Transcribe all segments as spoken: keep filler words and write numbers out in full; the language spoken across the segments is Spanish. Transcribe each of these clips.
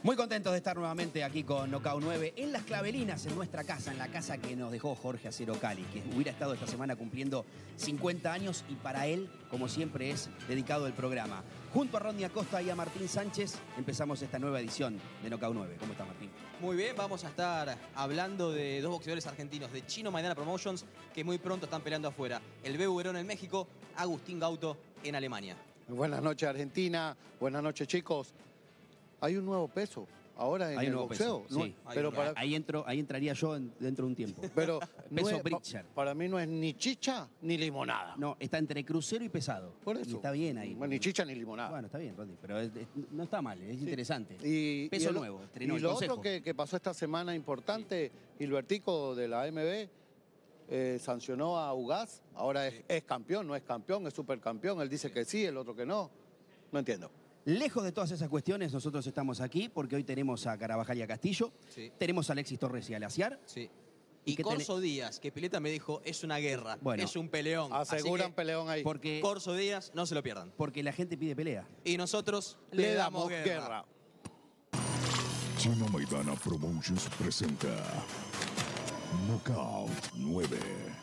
Muy contentos de estar nuevamente aquí con Knockout nueve en Las Clavelinas, en nuestra casa, en la casa que nos dejó Jorge Acero Cali, que hubiera estado esta semana cumpliendo cincuenta años y para él, como siempre, es dedicado el programa. Junto a Rodney Acosta y a Martín Sánchez empezamos esta nueva edición de Knockout nueve. ¿Cómo está, Martín? Muy bien, vamos a estar hablando de dos boxeadores argentinos, de Chino Maidana Promotions, que muy pronto están peleando afuera. El Bebu Verón en México, Agustín Gauto en Alemania. Buenas noches, Argentina. Buenas noches, chicos. Hay un nuevo peso ahora en Hay un el nuevo boxeo. peso, sí. No, pero para, ahí, entro, ahí entraría yo en- dentro de un tiempo. pero no Peso es- Bridger. pa- para mí no es ni chicha ni limonada. No, está entre crucero y pesado. Por eso. Y está bien ahí. Bueno, ni chicha ni limonada. Bueno, está bien, Rodney, pero es- es- no está mal, es interesante. Y, Peso y el- nuevo, estrenó y el lo consejo. otro que, que pasó esta semana importante, Gilbertico de la A M B eh, sancionó a Ugaz. Ahora es, es campeón, no es campeón, es supercampeón. Él dice que sí, el otro que no. No entiendo. Lejos de todas esas cuestiones, nosotros estamos aquí porque hoy tenemos a Carabajal y a Castillo, Sí. tenemos a Alexis Torres y a Laciar. Sí. ¿Y Y qué Corso Díaz, que Pileta me dijo, es una guerra, Bueno. es un peleón. Aseguran Así que, peleón ahí. Porque, Corso Díaz, no se lo pierdan. porque la gente pide pelea. Y nosotros Le damos guerra. Chino Maidana Promotions presenta Knockout nueve.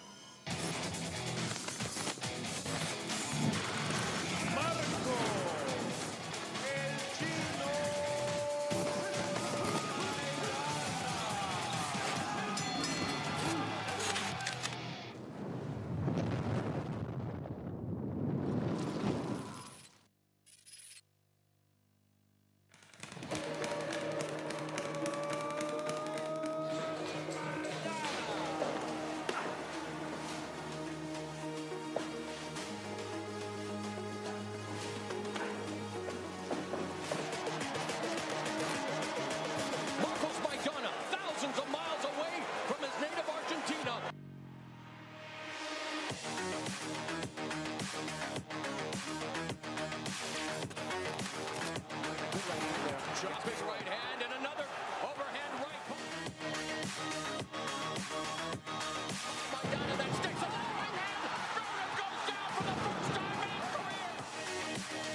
Marcos Maidana, thousands of miles away from his native Argentina. Dropping right hand and another overhand right hook. Maidana then sticks a right hand. Vernon goes down for the first time in his career.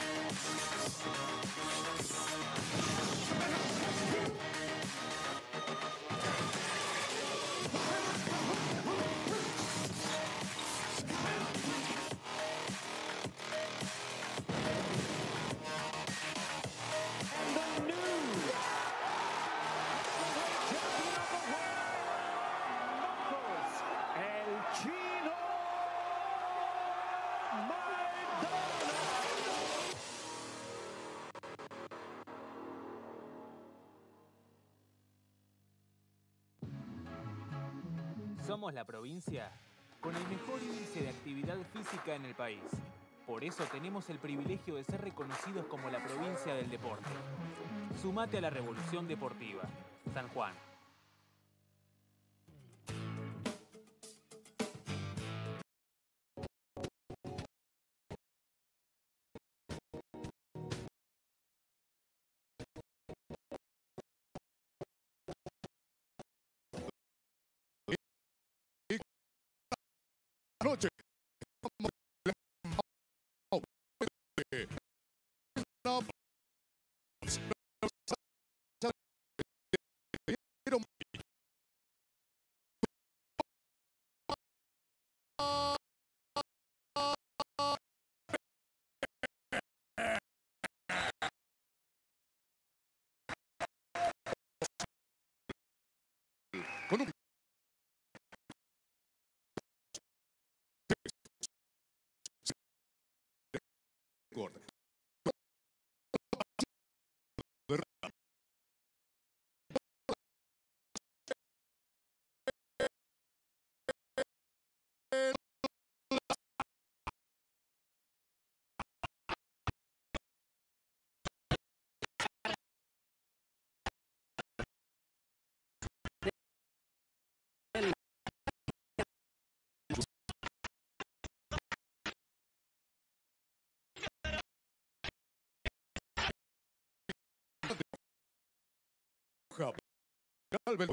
And the new champion of the world, Marcos El Chino Maidana. Somos la provincia con el mejor índice de actividad física en el país. Por eso tenemos el privilegio de ser reconocidos como la provincia del deporte. Sumate a la revolución deportiva. San Juan. Noche. Con un corte. Calvel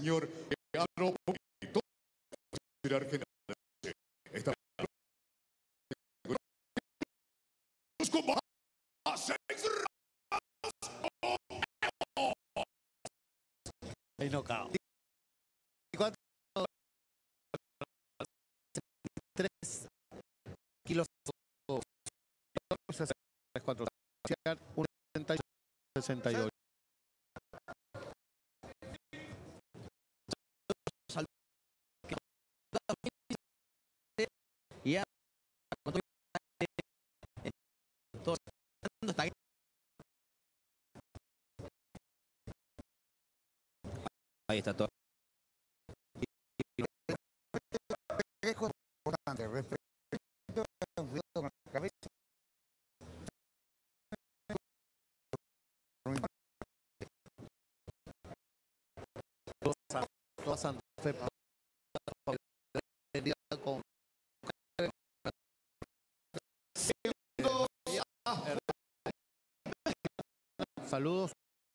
señor Leandro Poquito, general de esta con seis Hay knockout. tres kilos cuatro sesenta y ocho. Y a... Ahí está todo. Es importante, respeto con la cabeza. Toda Santa Fe con saludos.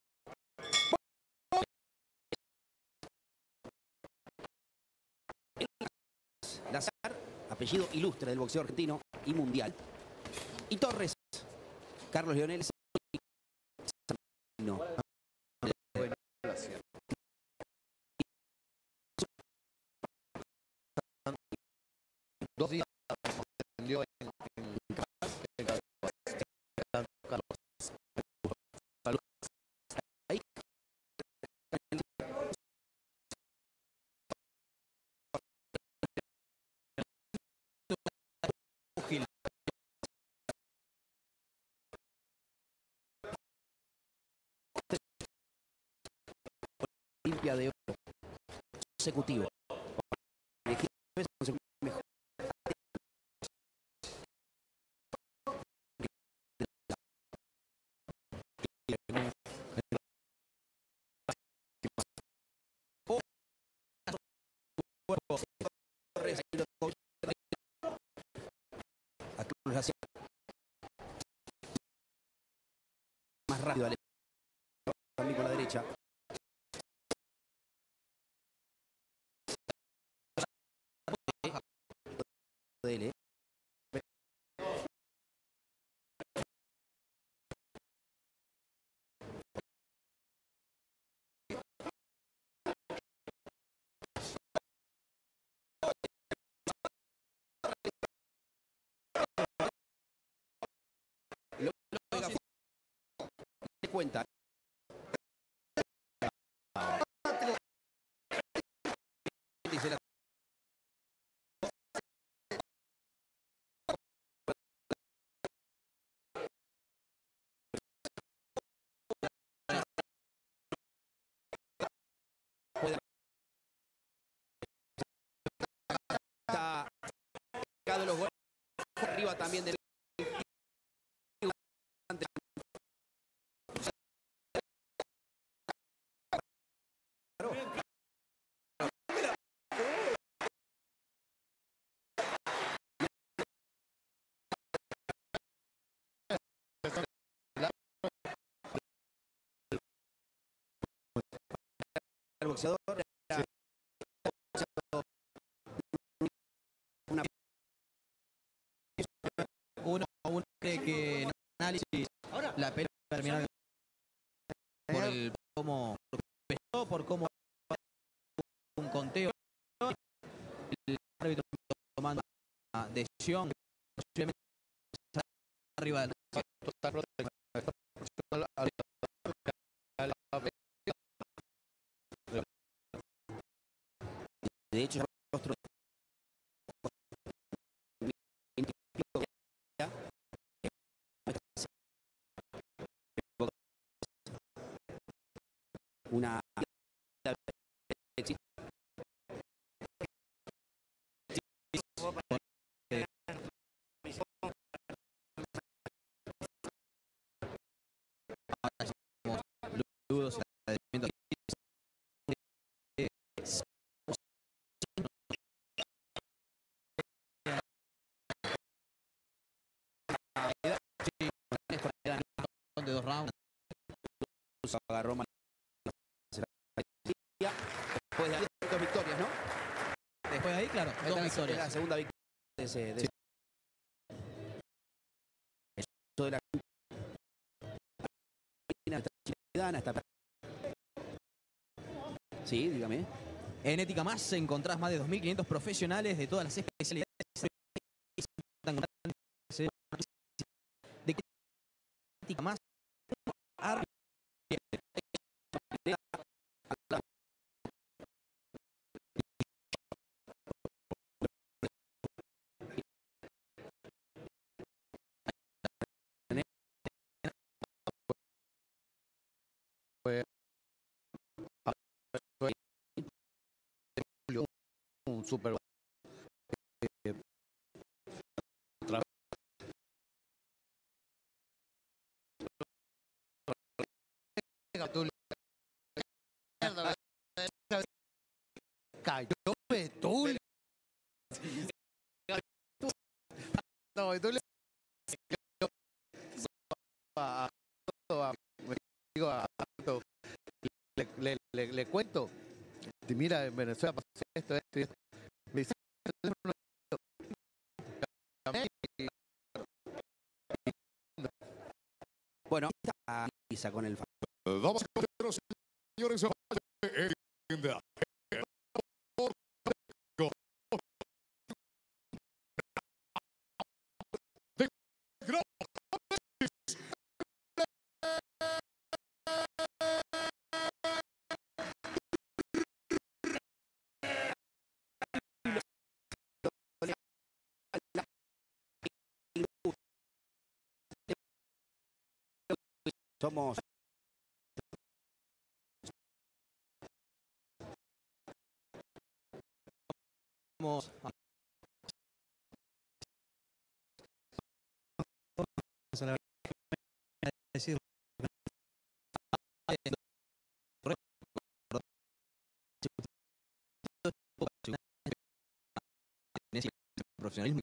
Lazar, apellido ilustre del boxeo argentino y mundial. Y Torres, Carlos Leonel. No. Dos días atendió en, en Saludos. Ahí. Limpia de oro consecutivo. Mejor. Más rápido, Ale. También con la derecha. De él, ¿eh? Lo, lo, lo, te cuenta. Dice la está de los goles arriba también del el boxeador. Una... Uno, uno cree que en el análisis la pelea terminó por el cómo empezó, por cómo un conteo, el árbitro tomando una decisión posiblemente arriba del de hecho rostro una de dos rounds. Agarró mal. Después claro, Esta dos es la- victorias. es la segunda victoria de ese. De Sí. ese- el de la Argentina, está- Sí, dígame. En Ética Más encontrás más de dos mil quinientos profesionales de todas las especialidades. De Ética Más. Un super eh, otra vez tú le- cayó Betulio. No, Betulio a, a, a- digo, a- le, le, le, le cuento. Y mira, en Venezuela pasa esto, esto y esto. Me dice, Bueno, está Isa con el. Damas y caballeros, señores, en la Somos. Vamos a decir profesionalismo.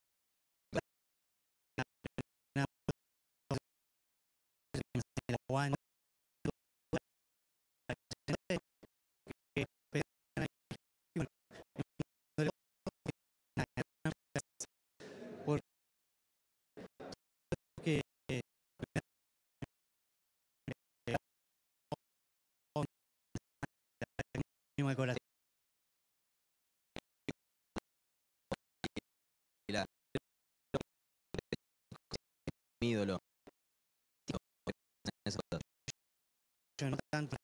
Mi ídolo. No tanto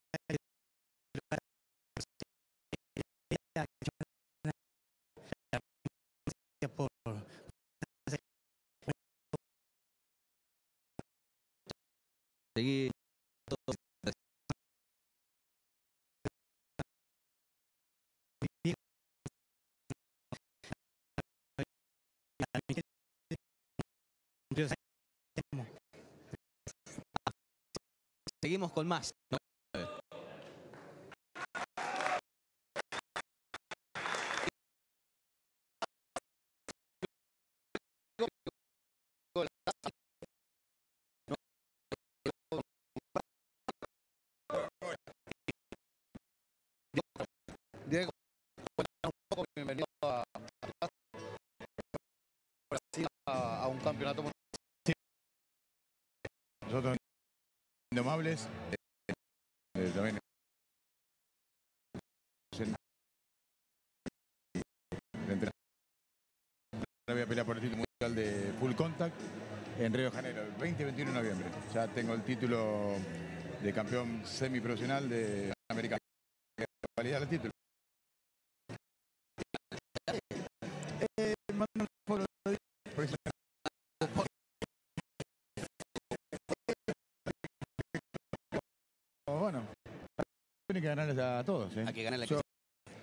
por Seguí. Seguimos con más. Diego, un poco, bienvenido a, a, a un campeonato mundial. Nosotros, Indomables, eh, eh, también voy a pelear por el título mundial de Full Contact en Río de Janeiro, el veinte y veintiuno de noviembre. Ya tengo el título de campeón semiprofesional de América. Validar el título. Eh, manda un follow, por eso- Bueno, tiene que ganarles a todos. ¿eh? Hay que ganar la Yo- que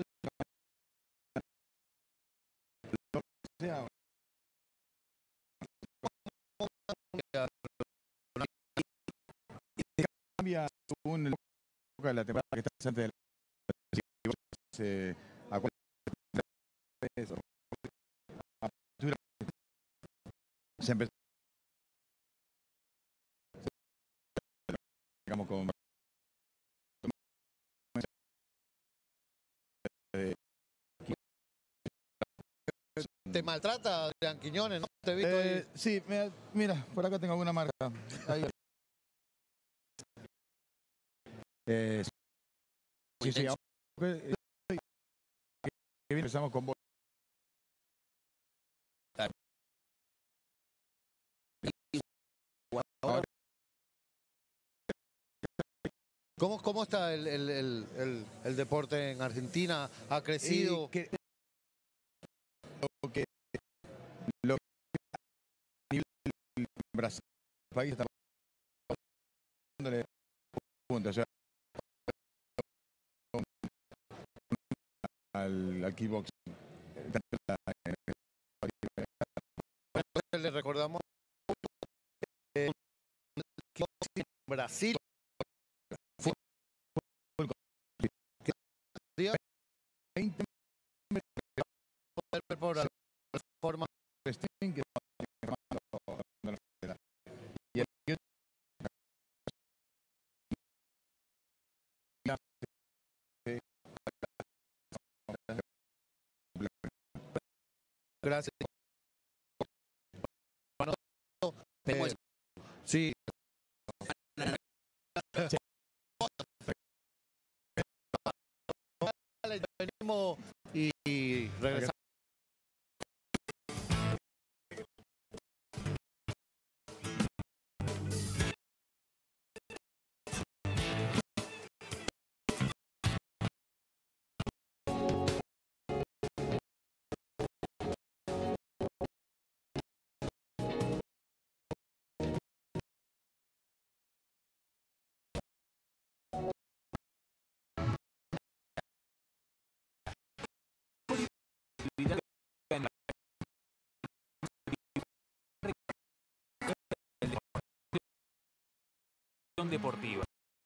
sea, cambia según el época de la temporada que estás antes de la si vos, eh, a cuál apertura, se empezó digamos con te maltrata Adrián Quiñones, ¿no? Te he visto Eh, ahí. sí, mira, mira, por acá tengo alguna marca. Ahí. Eh, sí, sí, ahora que, que bien empezamos con vos. Ahora, ¿Cómo, cómo está el, el, el, el, el deporte en Argentina? ¿Ha crecido? eh, que, lo que lo que a nivel Brasil, el país está dándole puntos, o sea, al, al kickboxing. Le recordamos eh, Brasil fue veinte por la forma Wrestling que armando la frontera. Y el gracias. Bueno, eh, sí. Venimos y, y regresamos. Deportiva.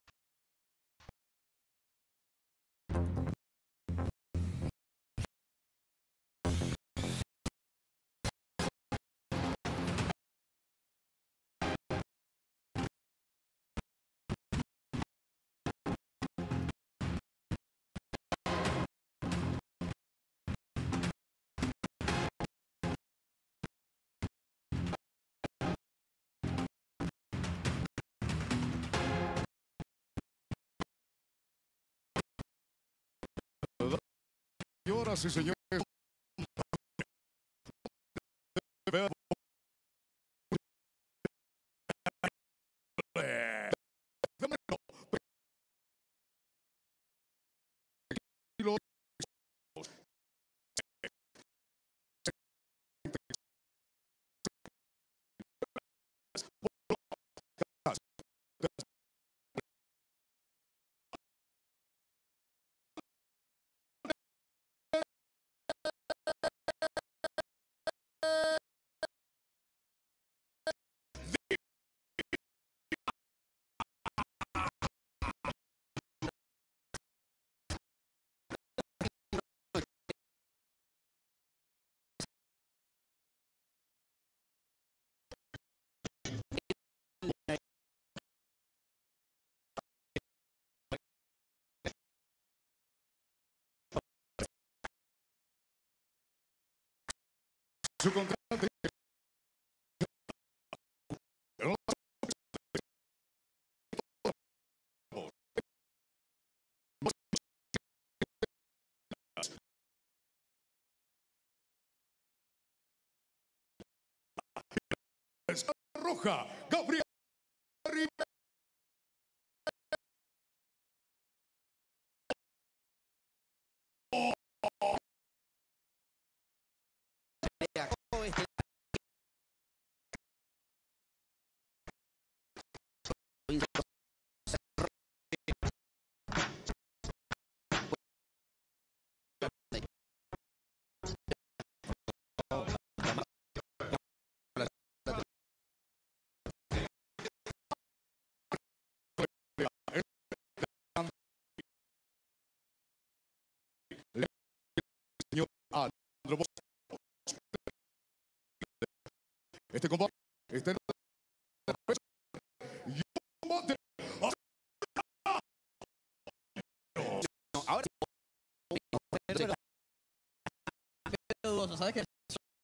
Señoras y señores, su contrato. Roja, Gabriel Rivera. Señor Andro Bosch. Este combate, este y un combate. No, ahora pero dudoso, ¿sabes qué?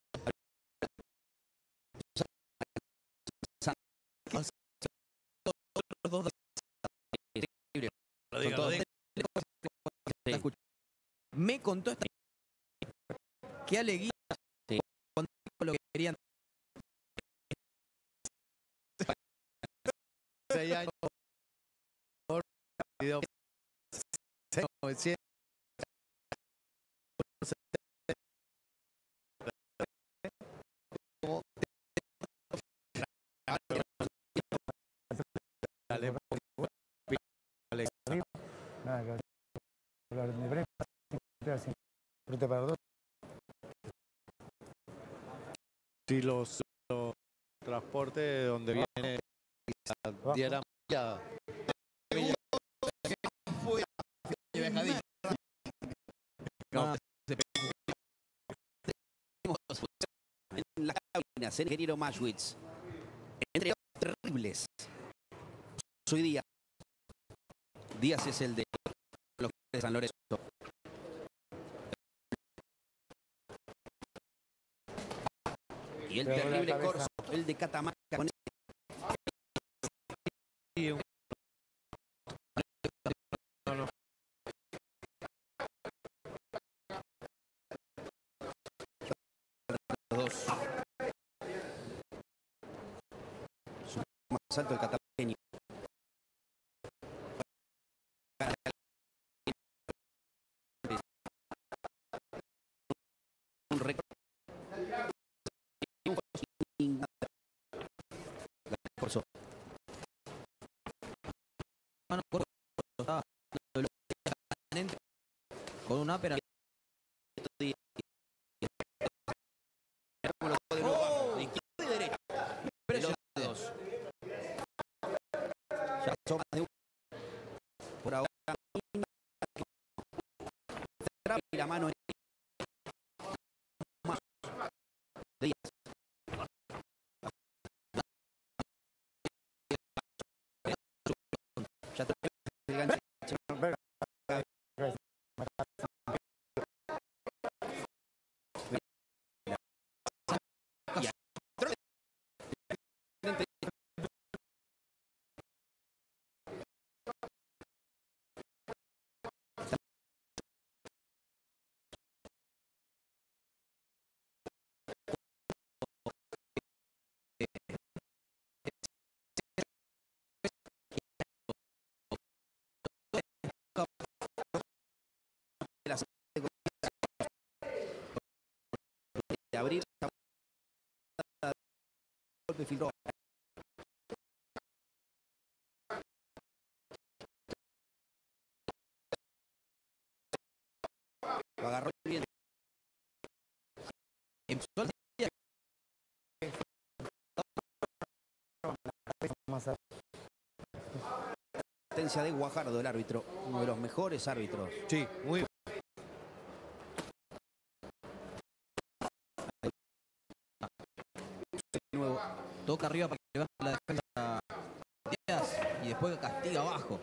Con todo- Sí. Me contó esta que Aleguía Sí. cuando dijo lo que querían. Seis años. Nada que hablar de Brema, siempre frente para dos. Si los, los transportes de donde viene dieran ya. No, En las cabinas, el ingeniero Maschwitz. Entre otros terribles. Soy Díaz. Díaz es el de los de San Lorenzo. Y el Pero la terrible cabeza. Corso, el de Catamarca. Con los dos. Su más alto el catamarqueño. Un récord. Corso. mano corta, estaba con un upper. De izquierda y derecha. Impresionantes. Ya son más de un. Por ahora. Y la mano en más de Díaz. Ya está el gancho. De abrir golpe filtró. Lo agarró bien. Asistencia de Guajardo, el árbitro, uno de los mejores árbitros. Sí, muy Nuevo. Toca arriba para que levante la defensa Díaz y después castiga abajo.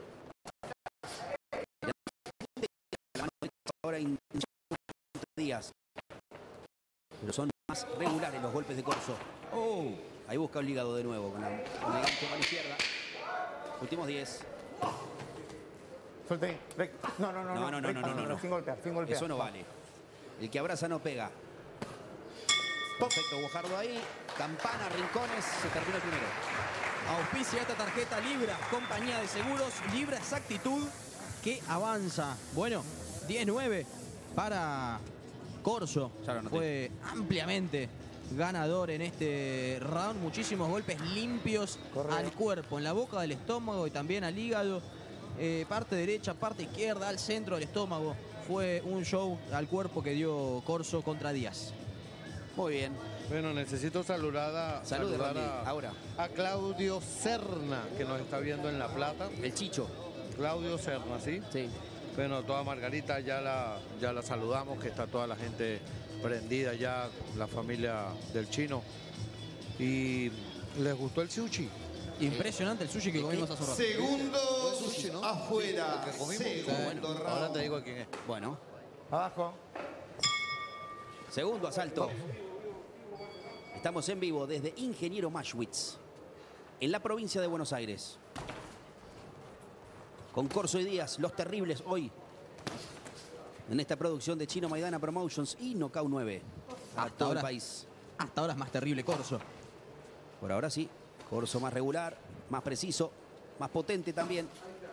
Ahora in- Díaz. Pero son más regulares los golpes de Corso. Oh, ahí busca el hígado de nuevo con, la, con el gancho a la izquierda. Últimos diez. Suelte ahí. Recto. No, no, no. No, no, no, recto, no, no, no. Sin golpear, sin golpear. Eso no vale. El que abraza no pega. Perfecto, Guajardo ahí. Campana, Rincones. Se terminó el primero. Auspicia esta tarjeta Libra, compañía de seguros, Libra Exactitud, que avanza. Bueno, diez nueve para Corso. Ya lo anoté. Fue ampliamente ganador en este round. Muchísimos golpes limpios Correcto. al cuerpo, en la boca del estómago y también al hígado. Eh, parte derecha, parte izquierda, al centro del estómago. Fue un show al cuerpo que dio Corso contra Díaz. Muy bien. bueno. Necesito saludar a, Salud, saludar Rodney. a, Ahora. a Claudio Serna, que nos está viendo en La Plata. El Chicho. Claudio Serna, ¿sí? Sí. Bueno, toda Margarita ya la, ya la saludamos, que está toda la gente prendida ya, la familia del Chino. ¿Y les gustó el sushi? Impresionante el sushi que comimos hace un rato. Segundo Sushi, ¿no? afuera. Lo que comimos. Segundo Bueno, round. ahora te digo quién es. Bueno. Abajo. Segundo asalto. Estamos en vivo desde Ingeniero Maschwitz, en la provincia de Buenos Aires. con Corso y Díaz, los terribles hoy. En esta producción de Chino Maidana Promotions y Knockout nueve. Para Hasta todo ahora, el país. Hasta ahora es más terrible Corso. Por ahora sí. Corso más regular, más preciso, más potente también.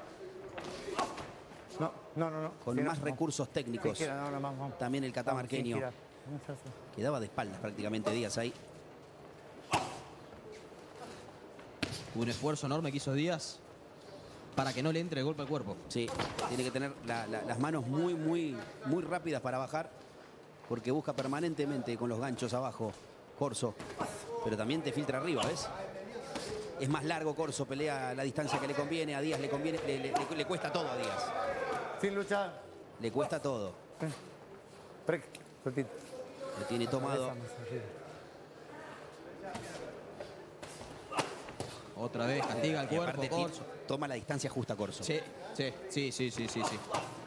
No, no, no. no. Con Gira, más no. recursos técnicos. Sí, gira, no, no, vamos, vamos. También el Vamos, catamarqueño. sí, gira. Vamos a hacer. Quedaba de espaldas prácticamente Díaz ahí. Un esfuerzo enorme que hizo Díaz para que no le entre el golpe al cuerpo. Sí, tiene que tener la- la- las manos muy, muy, muy rápidas para bajar, porque busca permanentemente con los ganchos abajo Corso, pero también te filtra arriba, ¿ves? Es más largo Corso, pelea a la distancia que le conviene, a Díaz le conviene, le, le- le- le cuesta todo a Díaz, Sin luchar. le cuesta todo, Break. Cortito. lo tiene tomado. Cabeza más arriba. Otra vez castiga al Y cuerpo aparte Corso. ti- toma la distancia justa Corso. Sí, sí, sí, sí, sí, sí, sí.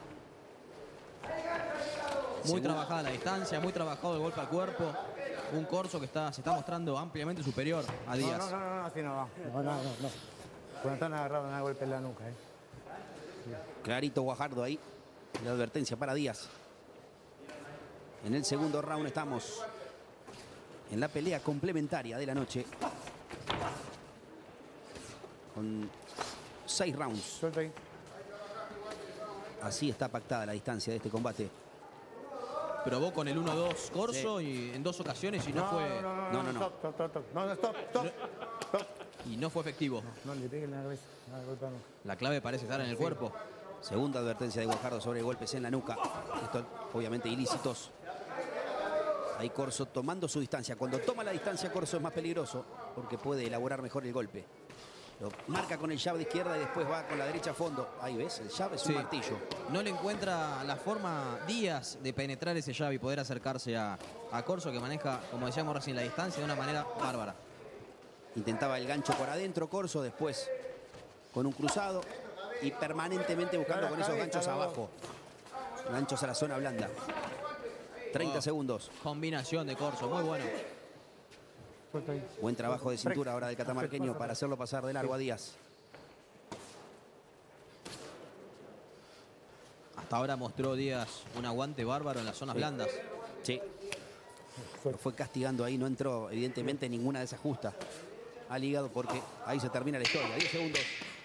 Muy Según- trabajada la distancia, muy trabajado el golpe al cuerpo. Un Corso que está, se está mostrando ampliamente superior a Díaz. No, no, no, no, así no va. No, no, no, no. Cuando están agarrados, no golpe en la nuca, ¿eh? Clarito Guajardo ahí, la advertencia para Díaz. En el segundo round estamos en la pelea complementaria de la noche. Con seis rounds. Suelta ahí. Así está pactada la distancia de este combate. Probó con el uno dos Corso y en dos ocasiones y no, fue No, no, no, no, no, no. Stop, stop, stop, stop. No, no, stop, stop. Stop. y no fue efectivo. No, le pegue en la cabeza. No, golpe a la nuca. La clave parece estar en el cuerpo. Segunda advertencia de Guajardo sobre golpes en la nuca. Esto obviamente ilícitos. Ahí Corso tomando su distancia. Cuando toma la distancia Corso es más peligroso porque puede elaborar mejor el golpe. Lo marca con el jab de izquierda y después va con la derecha a fondo. Ahí ves, el jab es un Sí. martillo. No le encuentra la forma Díaz de penetrar ese jab y poder acercarse a, a Corso, que maneja, como decíamos recién, la distancia de una manera bárbara. Intentaba el gancho por adentro Corso, después con un cruzado y permanentemente buscando con esos ganchos abajo. Ganchos a la zona blanda. treinta Oh. segundos. Combinación de Corso, muy bueno. Suelta ahí. Buen trabajo de cintura ahora del catamarqueño para hacerlo pasar de largo a Díaz. Hasta ahora mostró Díaz un aguante bárbaro en las zonas Sí. blandas. Sí. Lo fue castigando ahí, no entró evidentemente ninguna de esas justas al hígado porque ahí se termina la historia. diez segundos.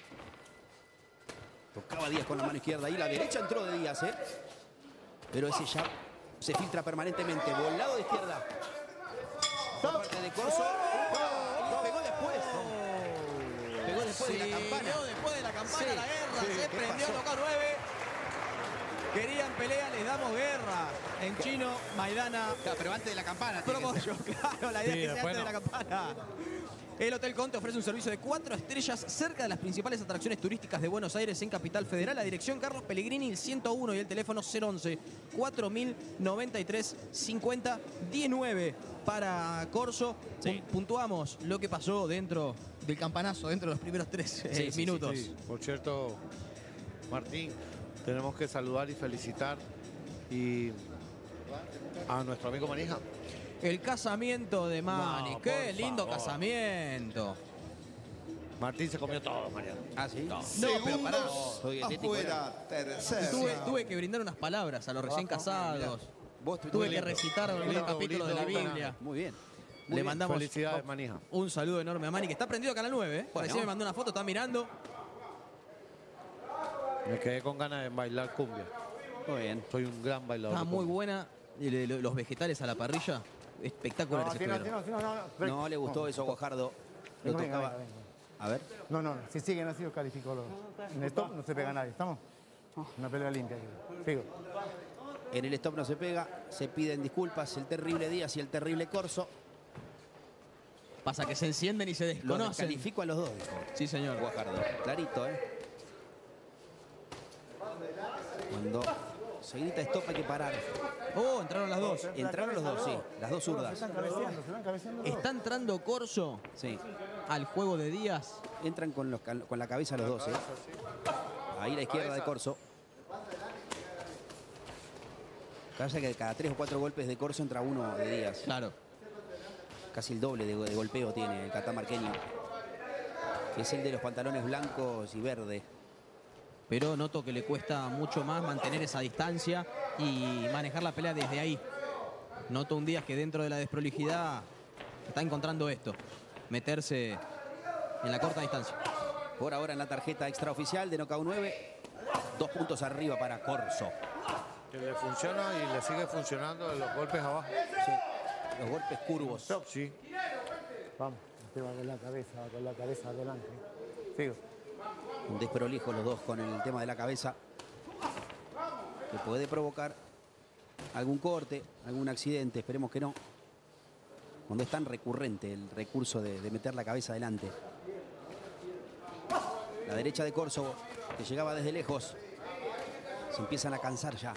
Tocaba Díaz con la mano izquierda y la derecha entró de Díaz, ¿eh? Pero ese jab se filtra permanentemente. Volado de izquierda. Por parte de Corso. Y pegó después. Pegó después de la campana. Pegó después de la campana Sí. la guerra. Sí, Se ¿qué prendió pasó? Knockout nueve. Querían pelea, les damos guerra. En chino, Maidana. Claro, pero antes de la campana. tiene que Promotion, claro, la idea Sí, es que sea después antes de la campana. El Hotel Conte ofrece un servicio de cuatro estrellas cerca de las principales atracciones turísticas de Buenos Aires en Capital Federal. La dirección Carlos Pellegrini, el ciento uno y el teléfono cero once, cuatro mil noventa y tres, cincuenta diecinueve para Corso. Sí. Puntuamos lo que pasó dentro del campanazo, dentro de los primeros tres eh, Sí, sí, minutos. Sí, por cierto, Martín, tenemos que saludar y felicitar y a nuestro amigo Manija. El casamiento de Mani. No, Qué por lindo favor. casamiento. Martín se comió todo, Mariano. Ah, sí. No, pero pará. Soy dietético, era. Afuera, tercero. Tuve, tuve que brindar unas palabras a los recién casados. Vos tu- Tuve tu- que recitar algunos lindo, capítulos de la lindo, Biblia. Muy bien. Muy Le bien. mandamos Felicidades, Manija. un saludo enorme a Mani, que está prendido a Canal nueve. ¿eh? Por Bueno. ahí me mandó una foto, está mirando. Me quedé con ganas de bailar cumbia. Muy bien. Soy un gran bailador. Está de muy cumbia. buena. Y le- le- Los vegetales a la parrilla, espectaculares No, así no, así no, estuvieron. así no, no, no. Break. No le gustó eso a Guajardo. Lo Venga, venga, tocaba. venga, venga. A ver. No, no, si siguen así los califico los. En el stop no se pega nadie, ¿estamos? Una pelea limpia. aquí. Sigo. En el stop no se pega. Se piden disculpas el terrible Díaz y el terrible Corso. Pasa que se encienden y se Los desconocen. descalifico a los dos, dijo Sí, señor. Guajardo. Clarito, ¿eh? Cuando se grita stop hay que parar. Oh, entraron las dos. Entraron los dos, sí. Las dos Se zurdas. están cabeceando, se van cabeceando. los Está entrando Corso Sí. al juego de Díaz. Entran con, los, con la cabeza los dos, ¿eh? Ahí la izquierda de Corso. Calla que cada tres o cuatro golpes de Corso entra uno de Díaz. Claro. Casi el doble de, de golpeo tiene el catamarqueño. Que es el de los pantalones blancos y verde. pero noto que le cuesta mucho más mantener esa distancia y manejar la pelea desde ahí. Noto un Díaz que dentro de la desprolijidad está encontrando esto, meterse en la corta distancia. Por ahora en la tarjeta extraoficial de Knockout nueve, dos puntos arriba para Corso. Que le funciona y le sigue funcionando los golpes abajo. Sí, los golpes curvos. Top, sí. Vamos, usted va con la cabeza, va con la cabeza adelante. Sigo. Desprolijos los dos con el tema de la cabeza, que puede provocar algún corte, algún accidente, esperemos que no. Cuando es tan recurrente el recurso de, de meter la cabeza adelante. La derecha de Corso, que llegaba desde lejos, se empiezan a cansar ya.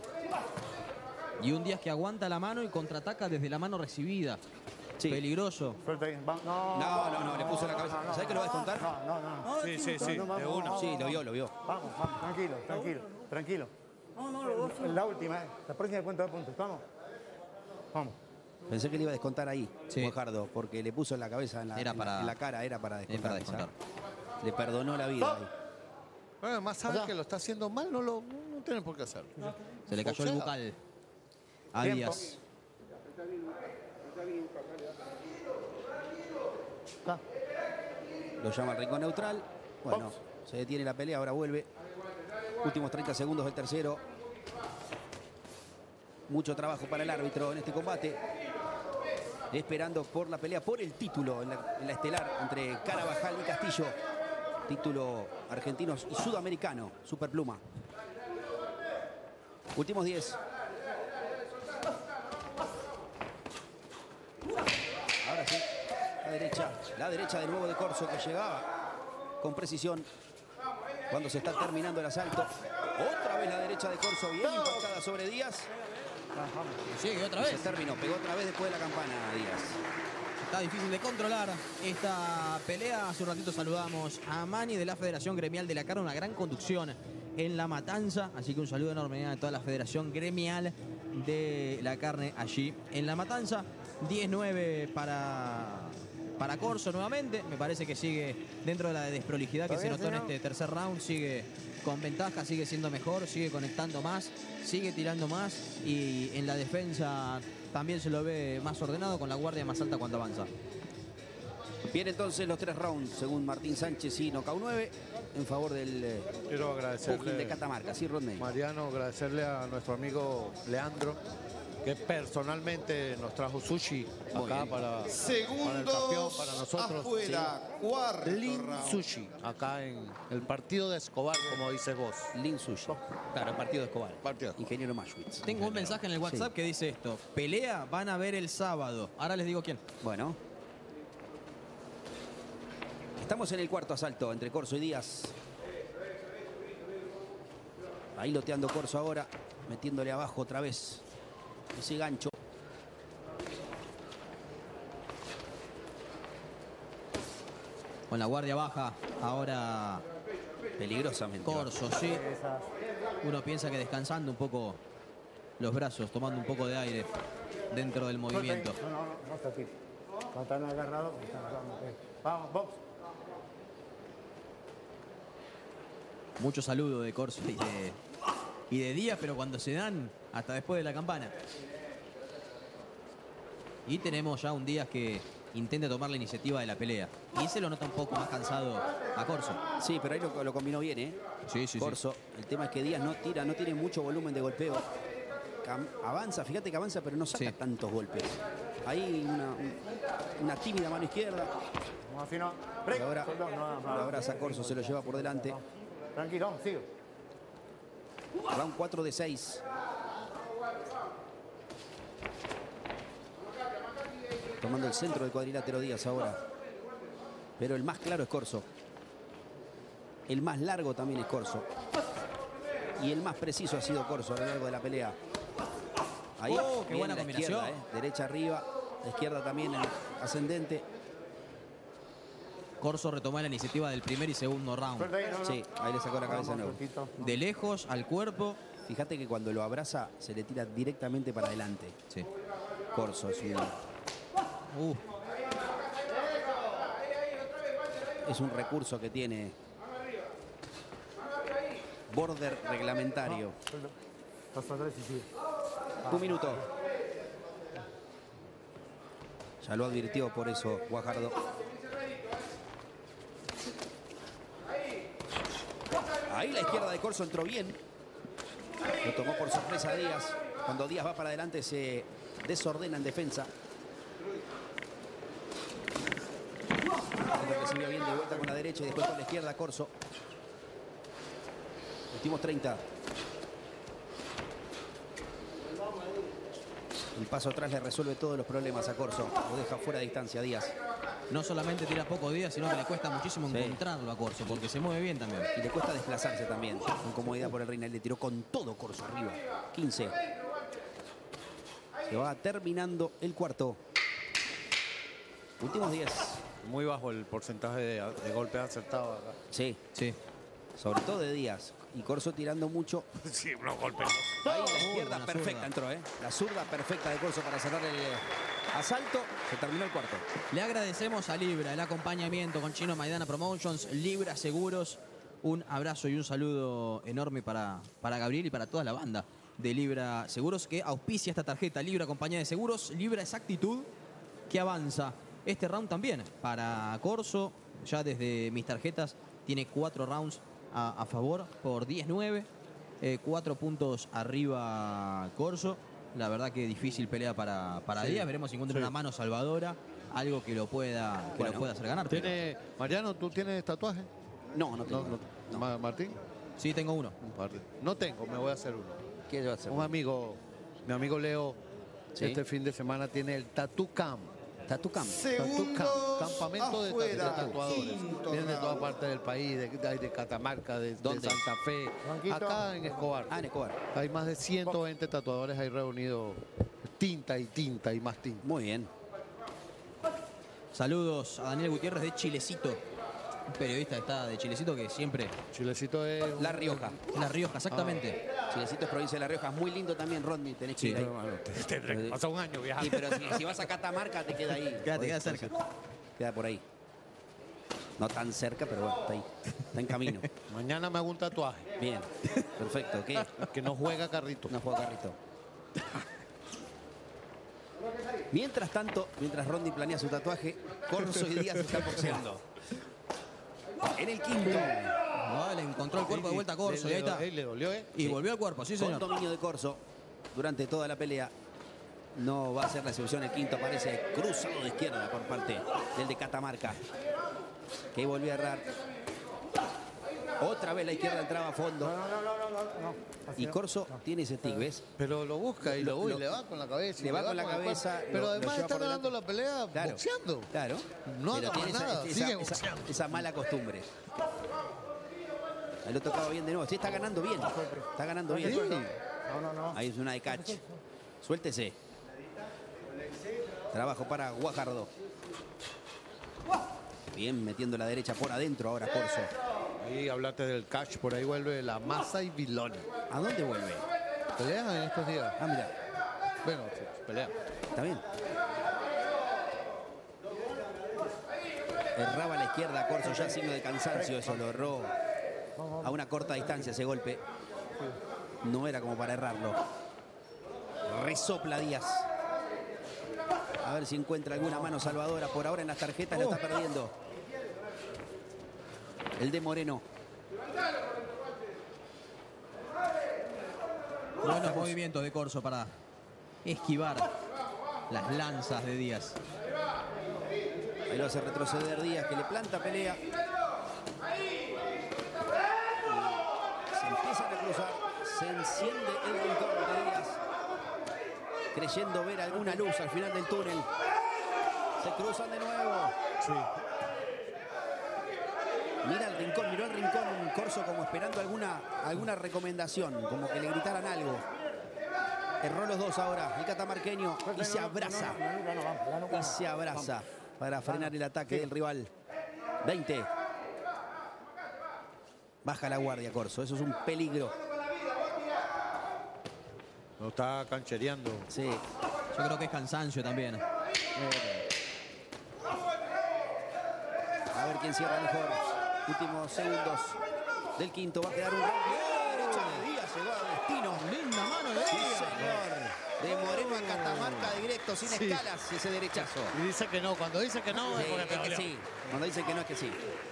Y un Díaz que aguanta la mano y contraataca desde la mano recibida. Sí. Peligroso. Suelta ahí. Va- No, No, no, no, le puso la cabeza. ¿Sabés que lo va a descontar? No, no, no. Sí, sí, sí, No, no, de vamos, una. vamos, Sí, lo vamos. vio, lo vio. Vamos, vamos, tranquilo, tranquilo, tranquilo. La última, eh. La próxima cuenta de puntos. Vamos. Vamos. Pensé que le iba a descontar ahí, Sí. Guajardo, porque le puso la cabeza en la, Era en la- para- en la cara, era para Es descontar. para descontar. Le perdonó la vida ahí. Bueno, además sabe que lo está haciendo mal, no lo no tiene por qué hacerlo. Se le cayó el Boxea. bucal a Tiempo. Díaz. Está. Lo llama al rincón neutral. Bueno, se detiene la pelea, ahora vuelve. Últimos treinta segundos del tercero. Mucho trabajo para el árbitro en este combate. Esperando por la pelea, por el título en la, en la estelar entre Carabajal y Castillo. Título argentino y sudamericano, superpluma. Últimos diez. Ahora sí, la derecha. La derecha de nuevo de Corso, que llegaba con precisión cuando se está terminando el asalto. Otra vez la derecha de Corso, bien impactada sobre Díaz. Sigue otra Y vez. se terminó, pegó otra vez después de la campana Díaz. Está difícil de controlar esta pelea. Hace un ratito saludamos a Mani de la Federación Gremial de la Carne, una gran conducción en La Matanza. Así que un saludo enorme a toda la Federación Gremial de la Carne allí en La Matanza. diez nueve para, para Corso nuevamente. Me parece que sigue dentro de la desprolijidad que ¿Está se bien, notó en señor? este tercer round. Sigue con ventaja, sigue siendo mejor, sigue conectando más, sigue tirando más y en la defensa también se lo ve más ordenado, con la guardia más alta cuando avanza. Bien, entonces los tres rounds, según Martín Sánchez y Knockout nueve, en favor del eh, Quiero pugil de agradecerle, Catamarca. Sí, Rodney. Mariano, agradecerle a nuestro amigo Leandro, que personalmente nos trajo sushi Muy acá bien. para, para el Segundos campeón, para nosotros. afuera, cuarto Sí. Lin round. Sushi, acá en el partido de Escobar, como dices vos. Lin Sushi. Claro, el partido de Escobar. Partido de Escobar. Ingeniero Maschwitz. Tengo un mensaje en el WhatsApp que dice esto: pelea van a ver el sábado. Ahora les digo quién. Bueno. Estamos en el cuarto asalto entre Corso y Díaz. Ahí loteando Corso ahora, metiéndole abajo otra vez ese gancho. Con la guardia baja, ahora Peligrosamente. Corso, sí. Esas. Uno piensa que descansando un poco los brazos, tomando un poco de aire dentro del Suelta ahí. movimiento. No, no, no, no está aquí. No están agarrados. Están agarrados, ok. Vamos, box. Mucho saludo de Corso y de, y de Díaz, pero cuando se dan, hasta después de la campana. Y tenemos ya un Díaz que intenta tomar la iniciativa de la pelea. Y se lo nota un poco más cansado a Corso. Sí, pero ahí lo, lo combinó bien, ¿eh? Sí, sí, Corso. El tema es que Díaz no tira, no tiene mucho volumen de golpeo. Cam- avanza, fíjate que avanza, pero no saca Sí. tantos golpes. Ahí una, un- una tímida mano izquierda. No, así no. Break. Y ahora, Suelta, no, no, lo abraza Corso, se lo lleva por delante. Tranquilo, vamos, sigo. Round cuatro de seis. Tomando el centro del cuadrilátero Díaz ahora. Pero el más claro es Corso. El más largo también es Corso. Y el más preciso ha sido Corso a lo largo de la pelea. Ahí, Oh, qué bien buena la combinación. izquierda, ¿eh? Derecha arriba, la izquierda también en ascendente. Corso retomó la iniciativa del primer y segundo round. Suelta ahí, no, no. Sí, ahí le sacó la cabeza de Vamos, nuevo. sueltito. De lejos al cuerpo. Fíjate que cuando lo abraza se le tira directamente para adelante. Sí. Corso es un, Uh, es un recurso que tiene border reglamentario. Paso atrás y sigue. Un minuto. Ya lo advirtió por eso Guajardo. Ahí la izquierda de Corso entró bien. Lo tomó por sorpresa a Díaz. Cuando Díaz va para adelante se desordena en defensa. Lo recibió bien de vuelta con la derecha y después con la izquierda Corso. Últimos treinta. El paso atrás le resuelve todos los problemas a Corso. Lo deja fuera de distancia Díaz. No solamente tira poco Díaz, sino que le cuesta muchísimo Sí. encontrarlo a Corso, porque se mueve bien también. Y le cuesta desplazarse también. Con comodidad por el Reina. Él le tiró con todo Corso arriba. quince. Se va terminando el cuarto. Últimos diez. Muy bajo el porcentaje de, de golpes acertados acá. Sí, Sí. sobre todo de Díaz. Y Corso tirando mucho. Sí, unos golpes. Ahí la izquierda buena perfecta zurda. entró, ¿eh? La zurda perfecta de Corso para cerrar el asalto. Se terminó el cuarto. Le agradecemos a Libra el acompañamiento con Chino Maidana Promotions, Libra Seguros. Un abrazo y un saludo enorme para, para Gabriel y para toda la banda de Libra Seguros que auspicia esta tarjeta. Libra Compañía de Seguros, Libra Exactitud, que avanza. Este round también para Corso. Ya desde mis tarjetas tiene cuatro rounds a, a favor por diez nueve. Eh, cuatro puntos arriba Corso. La verdad que difícil pelea para, para Sí, Díaz. Veremos si encuentra sí. una mano salvadora. Algo que lo pueda, que Bueno, lo pueda hacer ganar. pero- ¿Tiene, Mariano, ¿tú tienes tatuaje? No, no tengo. No, no. Ma- ¿Martín? Sí, tengo uno. Un par de- No tengo, me voy a hacer uno. ¿Qué va a hacer? Un amigo, mi amigo Leo, Sí. este fin de semana tiene el Tattoo Camp. Tattoo Camp. Tattoo Camp, campamento de, ta- de afuera. tatuadores. Quinto Vienen de todas round. partes del país, de, de, de Catamarca, de, de ¿Dónde? Santa Fe, Blanquito. acá en Escobar. Ah, en Escobar. Hay más de ciento veinte tatuadores ahí reunidos, tinta y tinta y más tinta. Muy bien. Saludos a Daniel Gutiérrez de Chilecito. Un periodista que está de Chilecito que siempre... Chilecito es un- La Rioja. La Rioja, exactamente. Chilecito es provincia de La Rioja. Muy lindo también, Rodney. Tenés que Sí. ir ahí. Tendré que pasar un año viajando. Sí, pero si, si vas a Catamarca, te queda ahí. Quédate, queda cerca. Queda por ahí. No tan cerca, pero bueno, está ahí. Está en camino. Mañana me hago un tatuaje, Bien. Perfecto. ¿Qué? que no juega carrito. No juega carrito. Mientras tanto, mientras Rodney planea su tatuaje, Corso y Díaz están boxeando. En el quinto. No, le encontró el cuerpo de vuelta a Corso Le- y ahí le- está. eh, Le dolió, ¿eh? Y volvió al cuerpo, sí Con señor. dominio de Corso durante toda la pelea. No va a ser la excepción. El quinto aparece cruzado de izquierda por parte del de Catamarca, que volvió a errar. Otra vez la izquierda entraba a fondo. No, no, no, no, no, no. Así Y no. Corso tiene ese tic, ¿ves? Pero lo busca y lo, Lo- y lo- le va con la cabeza. y le va con la el cabeza, cuerpo. lo- Pero lo además lleva está por ganando delante. la pelea Claro. boxeando. Claro. No Pero haga tiene más esa, nada, esa- sigue esa- boxeando. esa mala costumbre. Ahí lo tocaba bien de nuevo. Sí, está ganando bien. Está ganando bien. Sí. No, no, no. Ahí es una de catch. Suéltese. Trabajo para Guajardo. Bien, metiendo la derecha por adentro ahora Corso. Ahí hablaste del catch, por ahí vuelve la Massa y Viloni. ¿A dónde vuelve? ¿Pelean en estos días? Ah, mira. Bueno, sí, pelean. Está bien. Erraba a la izquierda Corso, ya signo de cansancio. Eso lo erró a una corta distancia ese golpe. No era como para errarlo. Resopla Díaz. A ver si encuentra alguna mano salvadora. Por ahora en las tarjetas la está perdiendo. El de Moreno. Buenos movimientos de Corso para esquivar las lanzas de Díaz. Ahí lo hace retroceder Díaz, que le planta pelea. Se empiezan a cruzar. Se enciende el rincón de Díaz, creyendo ver alguna luz al final del túnel. Se cruzan de nuevo. Mira el rincón, miró el rincón Corso como esperando alguna, alguna recomendación, como que le gritaran algo. Erró los dos ahora, el catamarqueño, y se abraza. Y se abraza para frenar el ataque del rival. veinte. Baja la guardia Corso, eso es un peligro. Lo está canchereando. Sí. Yo creo que es cansancio también. A ver quién cierra mejor. Últimos segundos del quinto. Va a quedar un round. Argentino. Linda mano de Sí, Díaz. señor. De Moreno a Catamarca directo, sin Sí. escalas, ese derechazo. Y dice que no. Cuando dice que no, es Sí, porque te es que dolió. sí. Cuando dice que no, es que sí.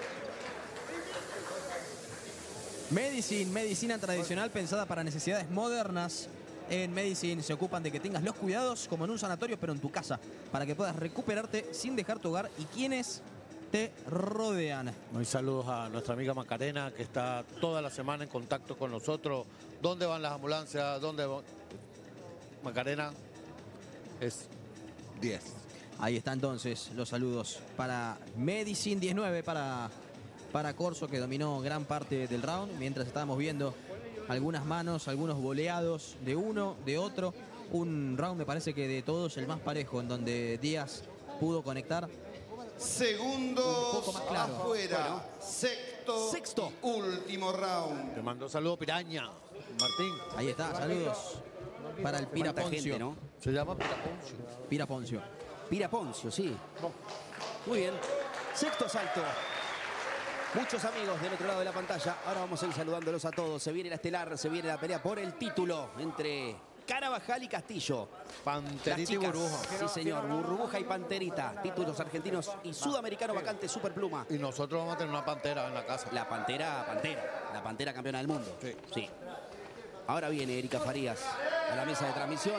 Medicine, medicina tradicional pensada para necesidades modernas. En Medicine se ocupan de que tengas los cuidados como en un sanatorio, pero en tu casa, para que puedas recuperarte sin dejar tu hogar y quienes te rodean. Muy saludos a nuestra amiga Macarena, que está toda la semana en contacto con nosotros. ¿Dónde van las ambulancias? ¿Dónde van? Macarena es diez. Ahí está entonces los saludos para Medicine diecinueve, para, para Corso, que dominó gran parte del round, mientras estábamos viendo algunas manos, algunos voleados de uno, de otro. Un round me parece que de todos el más parejo, en donde Díaz pudo conectar. Segundo Un poco más claro. afuera. Bueno. Sexto, Sexto. y último round. Te mando saludos, Piraña. Martín. Ahí está, saludos para el Pira Cuánta gente, Poncio. ¿no? Se llama Piraponcio. Pira Poncio. Pira Poncio, sí. Muy bien. Sexto asalto. Muchos amigos del otro lado de la pantalla. Ahora vamos a ir saludándolos a todos. Se viene la estelar, se viene la pelea por el título entre Carabajal y Castillo. Panterita y Las chicas, Burbuja. sí señor, Burbuja y Panterita. Títulos argentinos y sudamericano vacante Superpluma. Y nosotros vamos a tener una pantera en la casa. La Pantera, Pantera. La Pantera campeona del mundo. Sí. Sí. Ahora viene Erika Farías a la mesa de transmisión.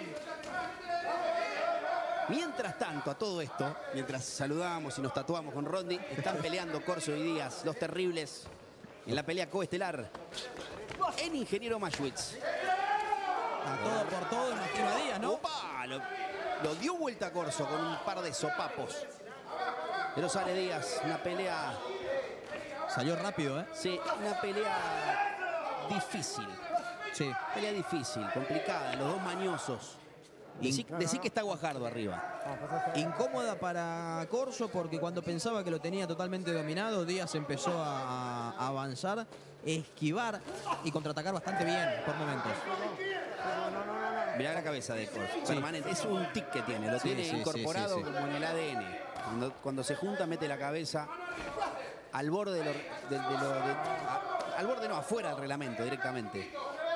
Mientras tanto, a todo esto, mientras saludamos y nos tatuamos con Rondi, están peleando Corso y Díaz, los terribles, en la pelea coestelar en Ingeniero Maschwitz. A todo por todo, imagino a Díaz, ¿no? ¡Opa! Lo, lo dio vuelta a Corso con un par de sopapos. Pero sale Díaz, una pelea, Salió rápido, ¿eh? sí, una pelea difícil. Sí. Pelea difícil, complicada, los dos mañosos. Decí, decí que está Guajardo arriba. Incómoda para Corso porque cuando pensaba que lo tenía totalmente dominado, Díaz empezó a, a avanzar, esquivar y contraatacar bastante bien por momentos. Mirá la cabeza de Corso. Sí. Permanente. Es un tic que tiene, lo Sí, tiene sí, incorporado sí, sí, sí. como en el A D N. Cuando, cuando se junta, mete la cabeza al borde de lo, de- de lo- de- a- al borde no, afuera del reglamento directamente.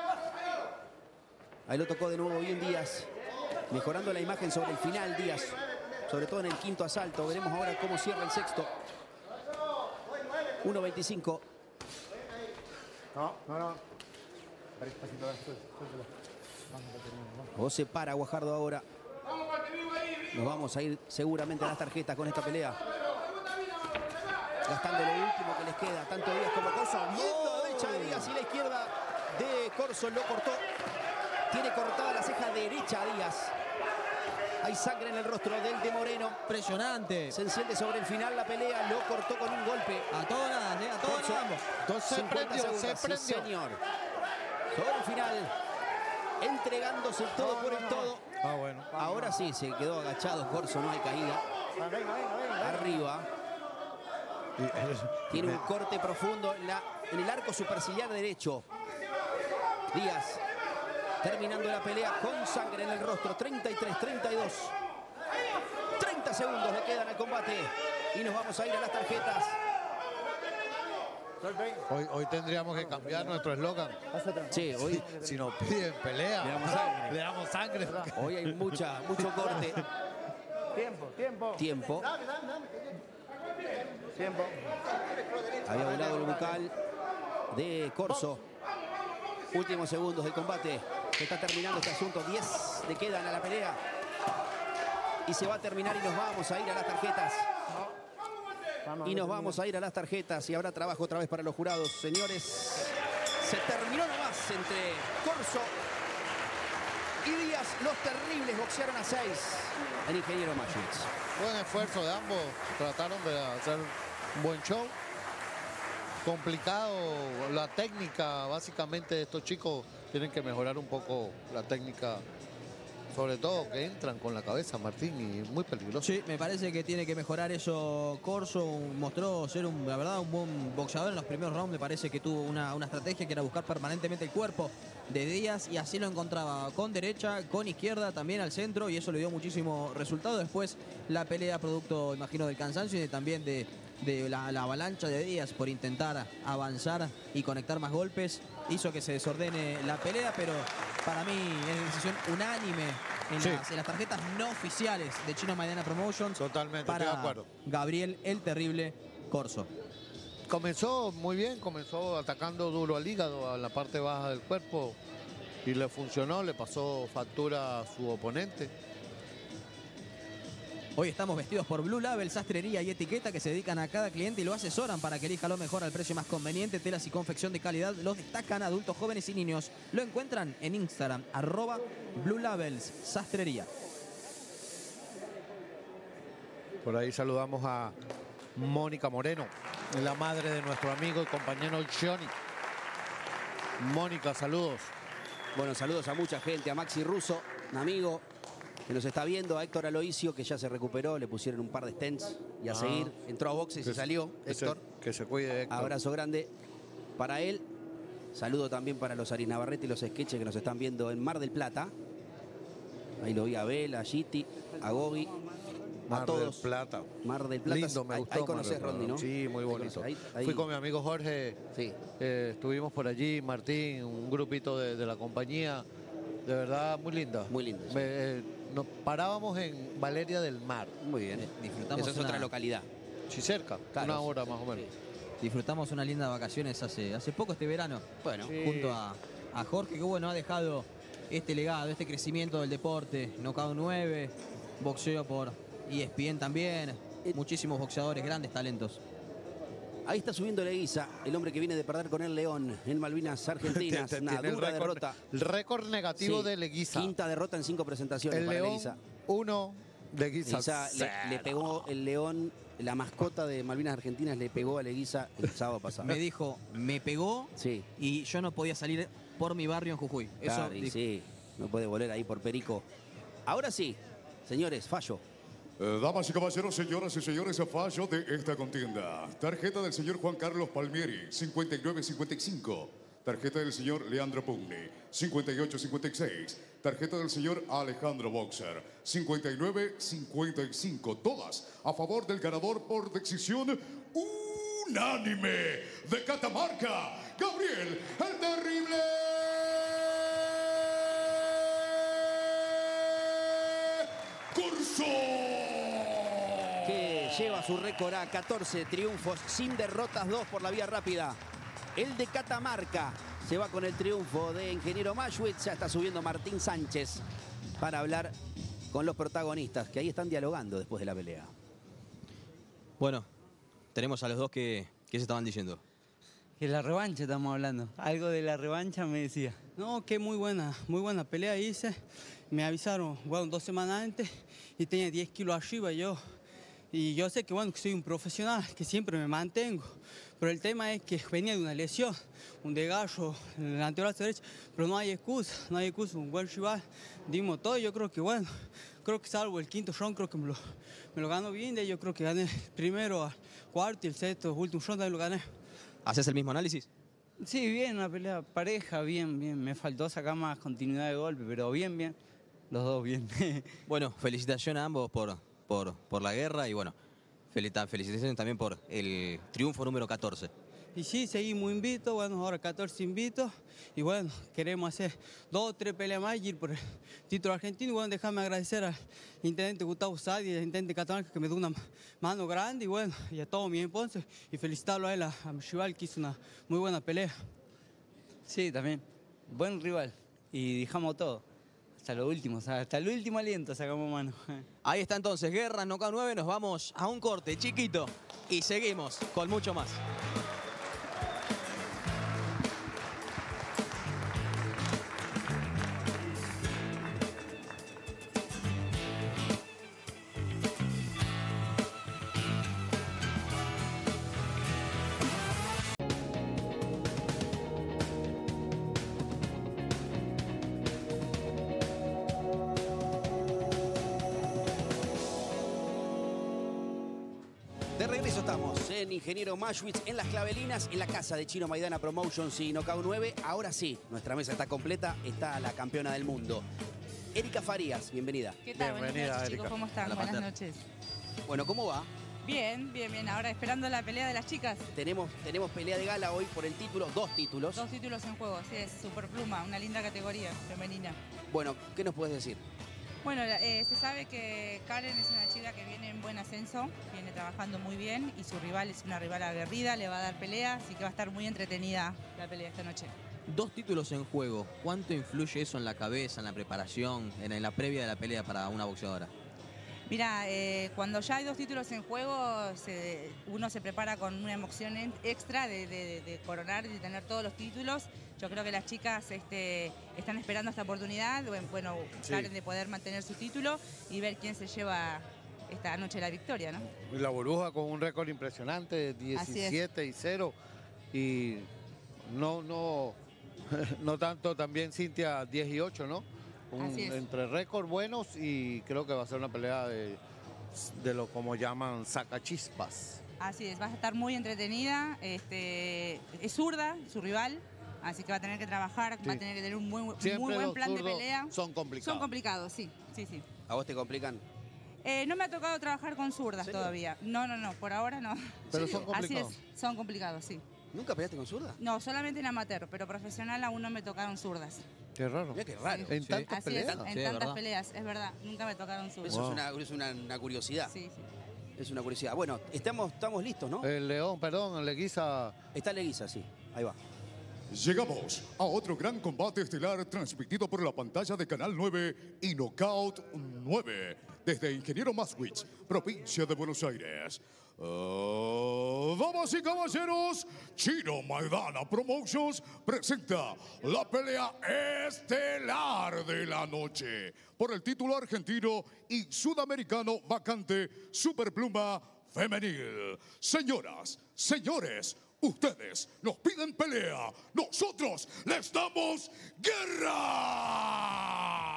Ahí lo tocó de nuevo bien Díaz, mejorando la imagen sobre el final Díaz, sobre todo en el quinto asalto. Veremos ahora cómo cierra el sexto. uno veinticinco. No, no, no. O se para Guajardo ahora. Nos vamos a ir seguramente a las tarjetas con esta pelea. Gastando lo último que les queda, tanto Díaz como Corso. Viendo la derecha de Díaz y la izquierda de Corso lo cortó. Tiene cortada la ceja derecha a Díaz. Hay sangre en el rostro del de Moreno. Impresionante. Se enciende sobre el final la pelea, lo cortó con un golpe. A todo nada, ¿eh? A todo Corso. nada. ambos. Entonces se cincuenta prendió, se segundos, sí, prendió. señor. Sobre el final, entregándose todo por el todo. Ah, bueno. Ahora sí, se quedó agachado Corso, no hay caída. Venga, venga, venga. Arriba. Tiene un corte profundo en, la, en el arco superciliar derecho. Díaz terminando la pelea con sangre en el rostro. treinta y tres, treinta y dos. treinta segundos le quedan al combate. Y nos vamos a ir a las tarjetas. Hoy, hoy tendríamos que cambiar nuestro eslogan. Sí, hoy, Si nos piden pelea, Le damos sangre. le damos sangre. hoy hay mucha, mucho corte. Tiempo, tiempo. Tiempo. Tiempo. Había volado el bucal de Corso. Últimos segundos del combate. Se está terminando este asunto. diez le quedan a la pelea. Y se va a terminar y nos vamos a ir a las tarjetas. Y nos vamos a ir a las tarjetas y habrá trabajo otra vez para los jurados. Señores, se terminó nomás entre Corso y Díaz. Los terribles boxearon a seis en Ingeniero Maschwitz. Buen esfuerzo de ambos. Trataron de hacer un buen show. Complicado la técnica. Básicamente estos chicos tienen que mejorar un poco la técnica. Sobre todo que entran con la cabeza, Martín, y muy peligroso. Sí, me parece que tiene que mejorar eso Corso. Mostró ser, un, la verdad, un buen boxeador en los primeros rounds. Me parece que tuvo una, una estrategia que era buscar permanentemente el cuerpo de Díaz y así lo encontraba con derecha, con izquierda, también al centro y eso le dio muchísimo resultado. Después la pelea producto, imagino, del cansancio y de, también de de la, la avalancha de Díaz por intentar avanzar y conectar más golpes, hizo que se desordene la pelea, pero para mí es decisión unánime en, Sí. las, en las tarjetas no oficiales de Chino Maidana Promotions. Totalmente, para estoy de acuerdo. Gabriel el Terrible Corso. Comenzó muy bien, comenzó atacando duro al hígado, a la parte baja del cuerpo, y le funcionó, le pasó factura a su oponente. Hoy estamos vestidos por Blue Label, sastrería y etiqueta que se dedican a cada cliente y lo asesoran para que elija lo mejor al precio más conveniente. Telas y confección de calidad los destacan adultos, jóvenes y niños. Lo encuentran en Instagram, arroba Blue Labels Sastrería. Por ahí saludamos a Mónica Moreno, la madre de nuestro amigo y compañero Johnny. Mónica, saludos. Bueno, saludos a mucha gente, a Maxi Russo, un amigo que nos está viendo, a Héctor Aloisio, que ya se recuperó, le pusieron un par de stents y a Ah. seguir. Entró a boxes Que y se- salió, que se- Héctor. que se cuide, Héctor. Abrazo grande para él. Saludo también para los Ari Navarrete y los sketches que nos están viendo en Mar del Plata. Ahí lo vi a Bel, a Gitti, a Gogi, a Mar todos. del Plata. Mar del Plata. Lindo, me Ahí- gustó. Ahí Mar conocés, del Plata. Rodney, ¿no? Sí, muy bonito. Ahí- ahí- Fui con mi amigo Jorge. Sí. Eh, estuvimos por allí, Martín, un grupito de, de la compañía. De verdad, muy linda. Muy linda, sí. Me- eh, nos parábamos en Valeria del Mar. Muy bien. Disfrutamos Esa es una- otra localidad. Sí, cerca. Claro. Una hora más o menos. Disfrutamos una linda vacaciones hace, hace poco este verano. Bueno, Sí. Junto a, a Jorge, que bueno, ha dejado este legado, este crecimiento del deporte. Knockout nueve, boxeo por E S P N también. Eh, Muchísimos boxeadores, grandes talentos. Ahí está subiendo Leguiza, el hombre que viene de perder con el León en Malvinas Argentinas. Una Tiene el dura récord- derrota. El récord negativo Sí, de Leguiza. Quinta derrota en cinco presentaciones El para León, Leguiza. uno. Leguiza, Leguiza le, cero. le pegó el León, la mascota de Malvinas Argentinas le pegó a Leguiza el sábado pasado. Me dijo, me pegó Sí, y yo no podía salir por mi barrio en Jujuy. Eso claro, y dijo. sí, no puede volver ahí por Perico. Ahora sí, señores, fallo. Eh, damas y caballeros, señoras y señores, a fallo de esta contienda. Tarjeta del señor Juan Carlos Palmieri, cincuenta y nueve cincuenta y cinco. Tarjeta del señor Leandro Pugni, cincuenta y ocho cincuenta y seis. Tarjeta del señor Alejandro Boxer, cincuenta y nueve cincuenta y cinco. Todas a favor del ganador por decisión unánime de Catamarca, Gabriel el Terrible Corso. Que lleva su récord a catorce triunfos sin derrotas, dos por la vía rápida. El de Catamarca se va con el triunfo de Ingeniero Mashwitz. Ya está subiendo Martín Sánchez para hablar con los protagonistas, que ahí están dialogando después de la pelea. Bueno, tenemos a los dos que, que se estaban diciendo. Que la revancha estamos hablando. Algo de la revancha me decía. No, que muy buena, muy buena pelea hice. Me avisaron, bueno, dos semanas antes y tenía diez kilos arriba yo. Y yo sé que, bueno, que soy un profesional, que siempre me mantengo. Pero el tema es que venía de una lesión, un desgarro en el antebrazo derecho. Pero no hay excusa, no hay excusa. Un buen rival, dimos todo. Yo creo que, bueno, creo que salvo el quinto round, creo que me lo, me lo ganó bien. De ahí yo creo que gané el primero, al cuarto y el sexto, último round, también lo gané. ¿Haces el mismo análisis? Sí, bien, una pelea pareja, bien, bien. Me faltó sacar más continuidad de golpe, pero bien, bien. Los dos bien. Bueno, felicitaciones a ambos por, por, por la guerra y bueno, felita- felicitaciones también por el triunfo número catorce. Y sí, seguimos invitos, bueno, ahora catorce invitos. Y bueno, queremos hacer dos o tres peleas más y ir por el título argentino. Y bueno, déjame agradecer al intendente Gustavo Sadi y al intendente Catamarca que me dio una mano grande. Y bueno, y a todos mis sponsors. Y felicitarlo a él, a, a mi rival, que hizo una muy buena pelea. Sí, también. Buen rival. Y dejamos todo. Hasta lo último, o sea, hasta el último aliento sacamos mano. Ahí está entonces, Guerra, Knockout nueve, nos vamos a un corte chiquito y seguimos con mucho más. De regreso estamos en Ingeniero Mashwitz, en las Clavelinas, en la casa de Chino Maidana Promotions y Knockout nueve. Ahora sí, nuestra mesa está completa, está la campeona del mundo. Erika Farías, bienvenida. ¿Qué tal? Buenas Bienvenida, noches, Erika. chicos. ¿Cómo están? A la Buenas pantalla. noches. Bueno, ¿cómo va? Bien, bien, bien. Ahora esperando la pelea de las chicas. Tenemos, tenemos pelea de gala hoy por el título, dos títulos. Dos títulos en juego, sí, es Superpluma, una linda categoría femenina. Bueno, ¿qué nos puedes decir? Bueno, eh, se sabe que Karen es una chica que viene en buen ascenso, viene trabajando muy bien y su rival es una rival aguerrida, le va a dar pelea, así que va a estar muy entretenida la pelea esta noche. Dos títulos en juego, ¿cuánto influye eso en la cabeza, en la preparación, en, en la previa de la pelea para una boxeadora? Mira, eh, cuando ya hay dos títulos en juego, se, uno se prepara con una emoción en, extra de, de, de coronar y de tener todos los títulos. Yo creo que las chicas este, están esperando esta oportunidad, bueno, Sí. Karen de poder mantener su título y ver quién se lleva esta noche la victoria, ¿no? Y la Burbuja con un récord impresionante, diecisiete y cero. Y no, no, no tanto también Cintia diez y ocho, ¿no? Un- Así es. entre récords buenos y creo que va a ser una pelea de, de lo como llaman sacachispas. Así es, va a estar muy entretenida, este, es zurda, su rival, así que va a tener que trabajar, Sí. va a tener que tener un muy, Siempre muy buen los plan de zurdos pelea. son complicados. Son complicados, sí, sí, sí. ¿A vos te complican? Eh, no me ha tocado trabajar con zurdas serio? todavía. No, no, no, por ahora no. Pero son complicados. Así es, son complicados, sí. ¿Nunca peleaste con zurda? No, solamente en amateur, pero profesional aún no me tocaron zurdas. Qué raro. Mirá qué raro. En Sí. tantas Así es, peleas. en Sí, es tantas verdad. peleas, es verdad, nunca me tocaron zurdas. Eso Wow. es, una, es una, una curiosidad. Sí, sí. Es una curiosidad. Bueno, estamos, estamos listos, ¿no? El León, perdón, el Leguiza. Está Leguiza, sí. Ahí va. Llegamos a otro gran combate estelar transmitido por la pantalla de Canal nueve y Knockout nueve desde Ingeniero Maswitz, provincia de Buenos Aires. Uh, damas y caballeros, Chino Maidana Promotions presenta la pelea estelar de la noche por el título argentino y sudamericano vacante Superpluma Femenil. Señoras, señores, ustedes nos piden pelea, nosotros les damos guerra.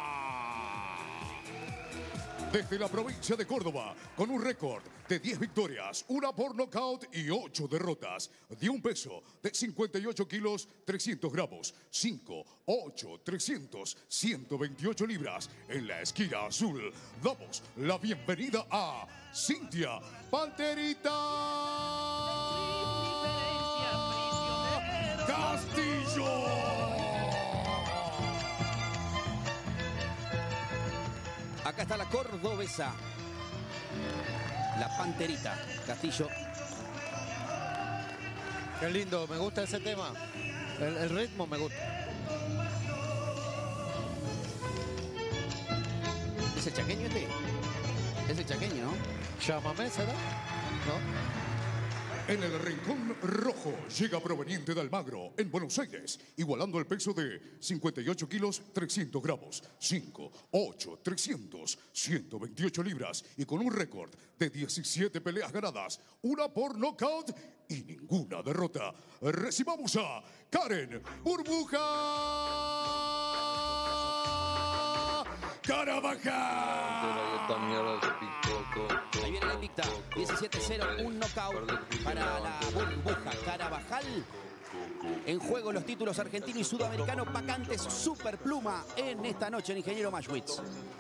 Desde la provincia de Córdoba, con un récord de diez victorias, una por nocaut y ocho derrotas, de un peso de cincuenta y ocho kilos, trescientos gramos, cinco, ocho, trescientos, ciento veintiocho libras. En la esquina azul, damos la bienvenida a Cintia Panterita Castillo. Acá está la cordobesa. La Panterita Castillo. Qué lindo, me gusta ese tema. El, el ritmo me gusta. ¿Es el chaqueño este? Es el chaqueño, ¿no? Chamamé, ¿será? ¿No? En el rincón rojo llega proveniente de Almagro, en Buenos Aires, igualando el peso de cincuenta y ocho kilos, trescientos gramos, cinco, ocho, trescientos, ciento veintiocho libras y con un récord de diecisiete peleas ganadas, una por nocaut y ninguna derrota. Recibamos a Karen Burbuja Carabajal. Ahí viene la invicta. diecisiete cero, un knockout para la Burbuja Carabajal. En juego los títulos argentino y sudamericano vacantes Superpluma en esta noche en Ingeniero Maswitz.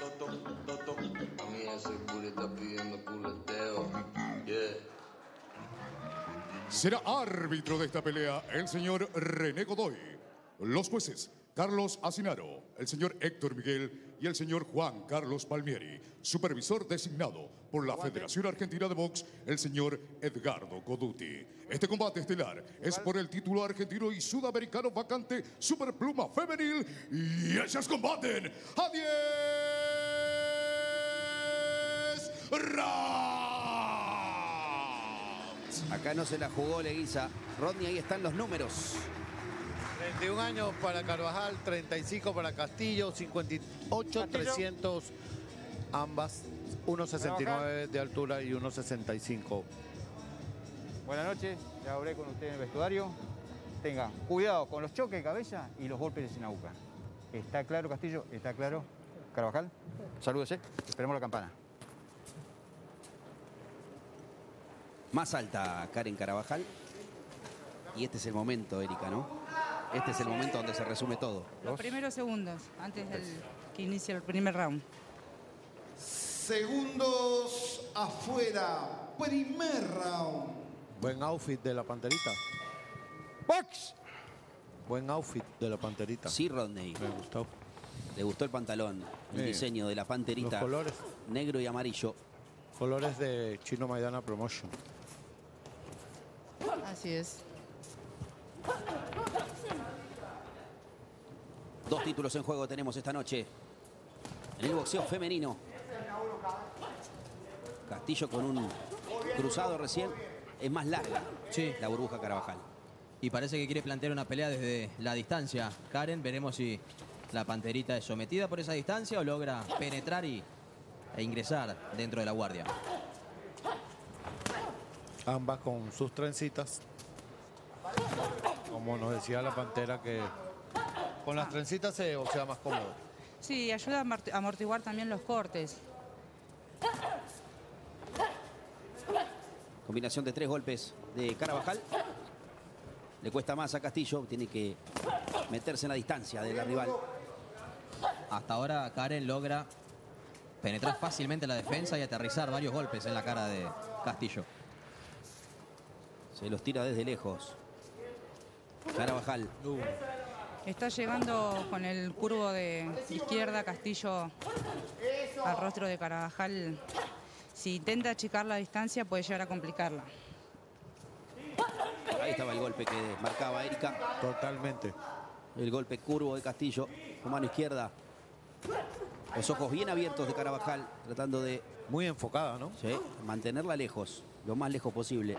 Será árbitro de esta pelea el señor René Godoy. Los jueces, Carlos Asinaro, el señor Héctor Miguel y el señor Juan Carlos Palmieri. Supervisor designado por la Federación Argentina de Box, el señor Edgardo Coduti. Este combate estelar es por el título argentino y sudamericano vacante Superpluma Femenil y ellas combaten a diez rounds. Acá no se la jugó Leguiza. Rodney, ahí están los números. treinta y un años para Carvajal, treinta y cinco para Castillo, cincuenta y ocho, trescientos ambas, uno sesenta y nueve de altura y uno sesenta y cinco. Buenas noches, ya hablé con usted en el vestuario. Tenga cuidado con los choques de cabeza y los golpes de nuca. ¿Está claro, Castillo? ¿Está claro? Carvajal, salúdese, esperemos la campana. Más alta Karen Carabajal. Y este es el momento, Erika, ¿no? Este es el momento donde se resume todo. Los primeros segundos, antes del que inicie el primer round. Segundos afuera primer round. Buen outfit de la Panterita. Box. Buen outfit de la Panterita. Sí, Rodney. Me gustó. Le gustó el pantalón, el Sí. diseño de la Panterita. Los colores. Negro y amarillo. Colores de Chino Maidana Promotion. Así es. Dos títulos en juego tenemos esta noche. En el boxeo femenino. Castillo con un cruzado recién. Es más larga. Sí. La burbuja Carabajal. Y parece que quiere plantear una pelea desde la distancia. Karen, veremos si la Panterita es sometida por esa distancia o logra penetrar y, e ingresar dentro de la guardia. Ambas con sus trencitas. Como nos decía la Pantera, que con las trencitas se boxea más cómodo. Sí, ayuda a amort- amortiguar también los cortes. Combinación de tres golpes de Carabajal. Le cuesta más a Castillo. Tiene que meterse en la distancia de la rival. Hasta ahora Karen logra penetrar fácilmente la defensa y aterrizar varios golpes en la cara de Castillo. Se los tira desde lejos. Carabajal. Está llegando con el curvo de izquierda Castillo al rostro de Carabajal. Si intenta achicar la distancia puede llegar a complicarla. Ahí estaba el golpe que marcaba Erika. Totalmente. El golpe curvo de Castillo con mano izquierda. Los ojos bien abiertos de Carabajal, tratando de... Muy enfocada, ¿no? Sí, mantenerla lejos, lo más lejos posible.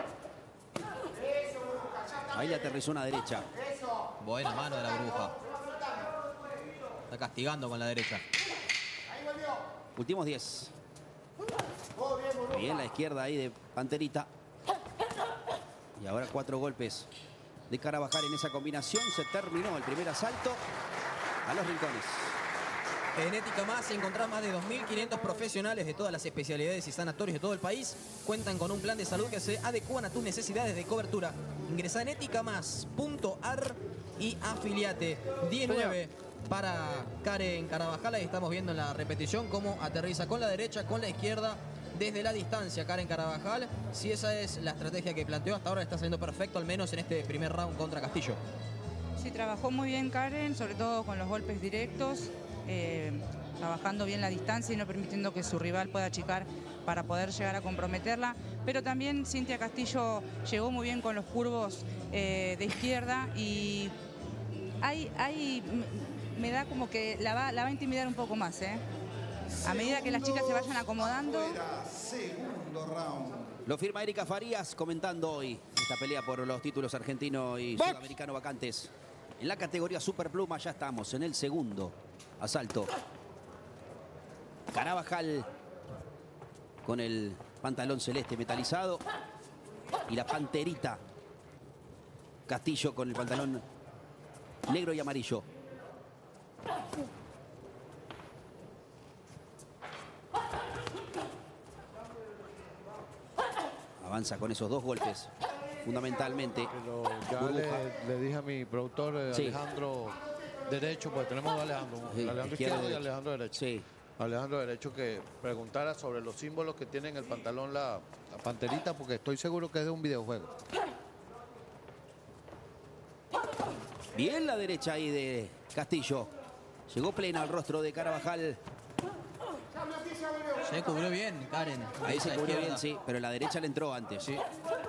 Ahí le aterrizó una derecha. Buena mano de la burbuja. Está castigando con la derecha. Últimos diez. Bien la izquierda ahí de Panterita. Y ahora cuatro golpes de Carabajal en esa combinación. Se terminó el primer asalto a los rincones. En Ética Más encontrás más de dos mil quinientos profesionales de todas las especialidades y sanatorios de todo el país. Cuentan con un plan de salud que se adecúan a tus necesidades de cobertura. Ingresá en ética más punto ar y afiliate. diez nueve para Karen Carabajal. Ahí estamos viendo en la repetición cómo aterriza con la derecha, con la izquierda, desde la distancia Karen Carabajal. Si esa es la estrategia que planteó hasta ahora, está saliendo perfecto, al menos en este primer round contra Castillo. Sí, trabajó muy bien Karen, sobre todo con los golpes directos. Eh, trabajando bien la distancia y no permitiendo que su rival pueda achicar para poder llegar a comprometerla. Pero también Cintia Castillo llegó muy bien con los curvos eh, de izquierda y ahí, ahí me da como que la va, la va a intimidar un poco más, ¿eh? A medida que las chicas se vayan acomodando. Segundo round. Lo firma Erika Farías comentando hoy esta pelea por los títulos argentino y sudamericano vacantes. En la categoría Superpluma ya estamos en el segundo asalto. Carabajal con el pantalón celeste metalizado y la Panterita Castillo con el pantalón negro y amarillo. Avanza con esos dos golpes, fundamentalmente. Pero ya le, le dije a mi productor eh, Sí. Alejandro derecho, porque tenemos a Alejandro, Sí, Alejandro izquierda izquierdo y y derecha. Alejandro derecho. Sí. Alejandro derecho que preguntara sobre los símbolos que tiene en el pantalón la, la Panterita, porque estoy seguro que es de un videojuego. Bien la derecha ahí de Castillo. Llegó plena al rostro de Carabajal. Se cubrió bien Karen. Ahí se esa cubrió izquierda. bien, sí, pero la derecha le entró antes. Sí.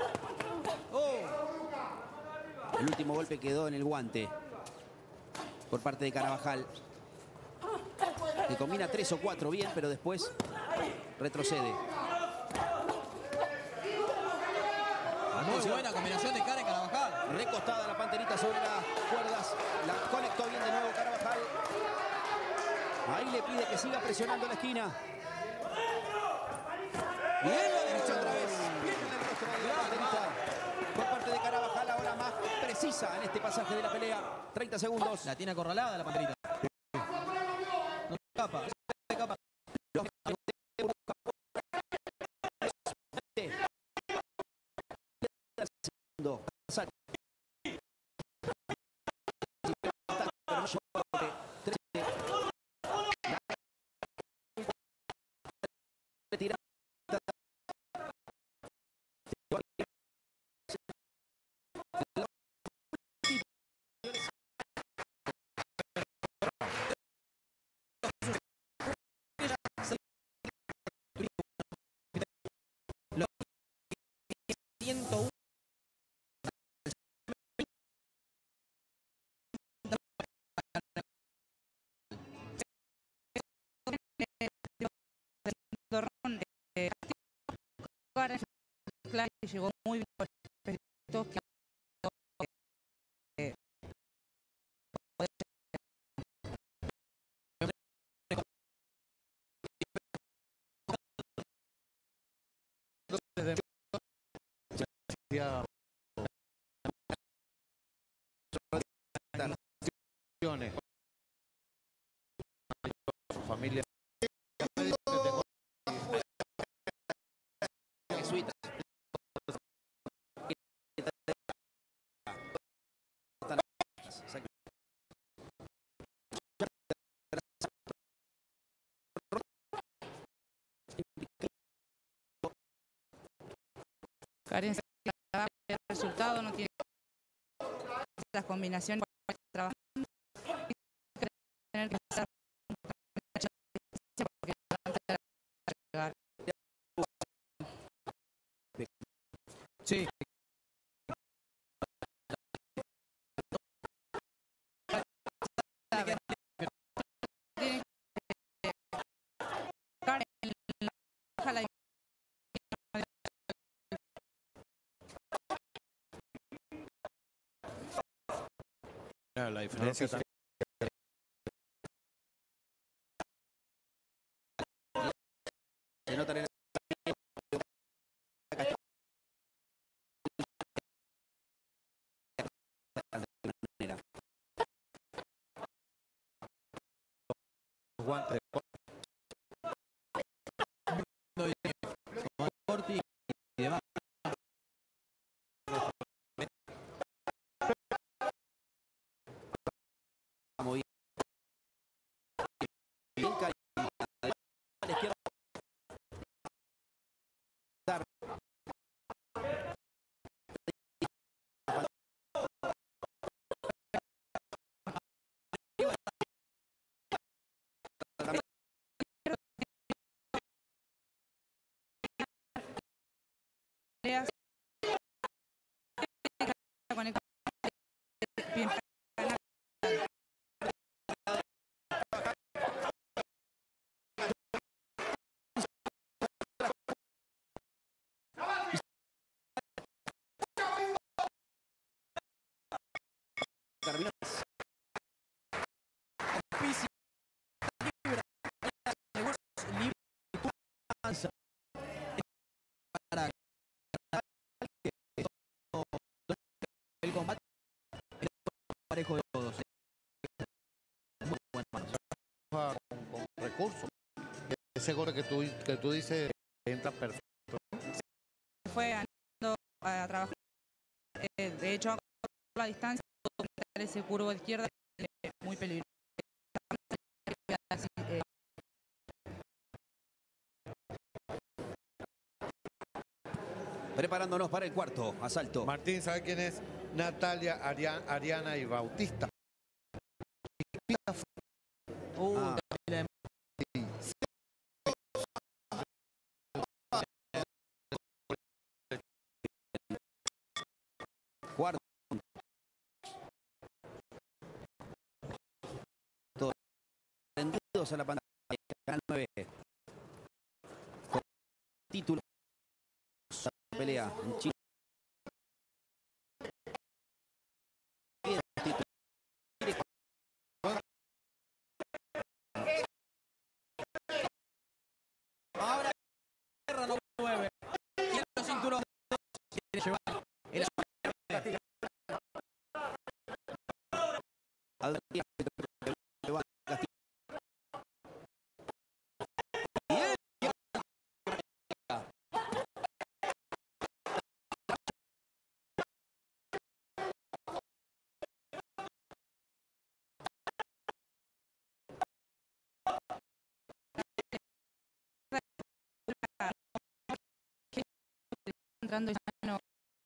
El último golpe quedó en el guante por parte de Carabajal, que combina tres o cuatro bien, pero después retrocede. Muy buena combinación de Karen Carabajal. Recostada la Panterita sobre las cuerdas. La conectó bien de nuevo Carabajal. Ahí le pide que siga presionando la esquina. Bien la derecha otra vez. Bien en el rostro de la Panterita. Por parte de Carabajal, ahora más precisa en este pasaje de la pelea. treinta segundos. La tiene acorralada la Panterita. No se escapa. No se escapa. Karen claro, llegó muy bien por aspectos que eh, su familia. Jesuitas. Karen el resultado no tiene las combinaciones para trabajar tener que hacer sí. La diferencia también. Se nota en el guantes como Corti y demás. Muy bien. A la izquierda. Terminó. Para el combate parejo de todos. Muy buenas manos. Con, con recursos. Ese gol que tú, que tú dices entra perfecto. Fue andando a trabajar. Eh, de hecho, a la distancia, ese curvo de izquierda es muy peligroso. Eh, Preparándonos para el cuarto asalto. Martín, ¿sabe quién es? Natalia, Ariana, Ariana y Bautista. Uh, Ah. Cuarto. Todos prendidos a la pantalla. Canal nueve. Con título. Pelea en Chile. Ahora Guerra no mueve. Y los cinturones quiere llevar el Adrián. entrando y no.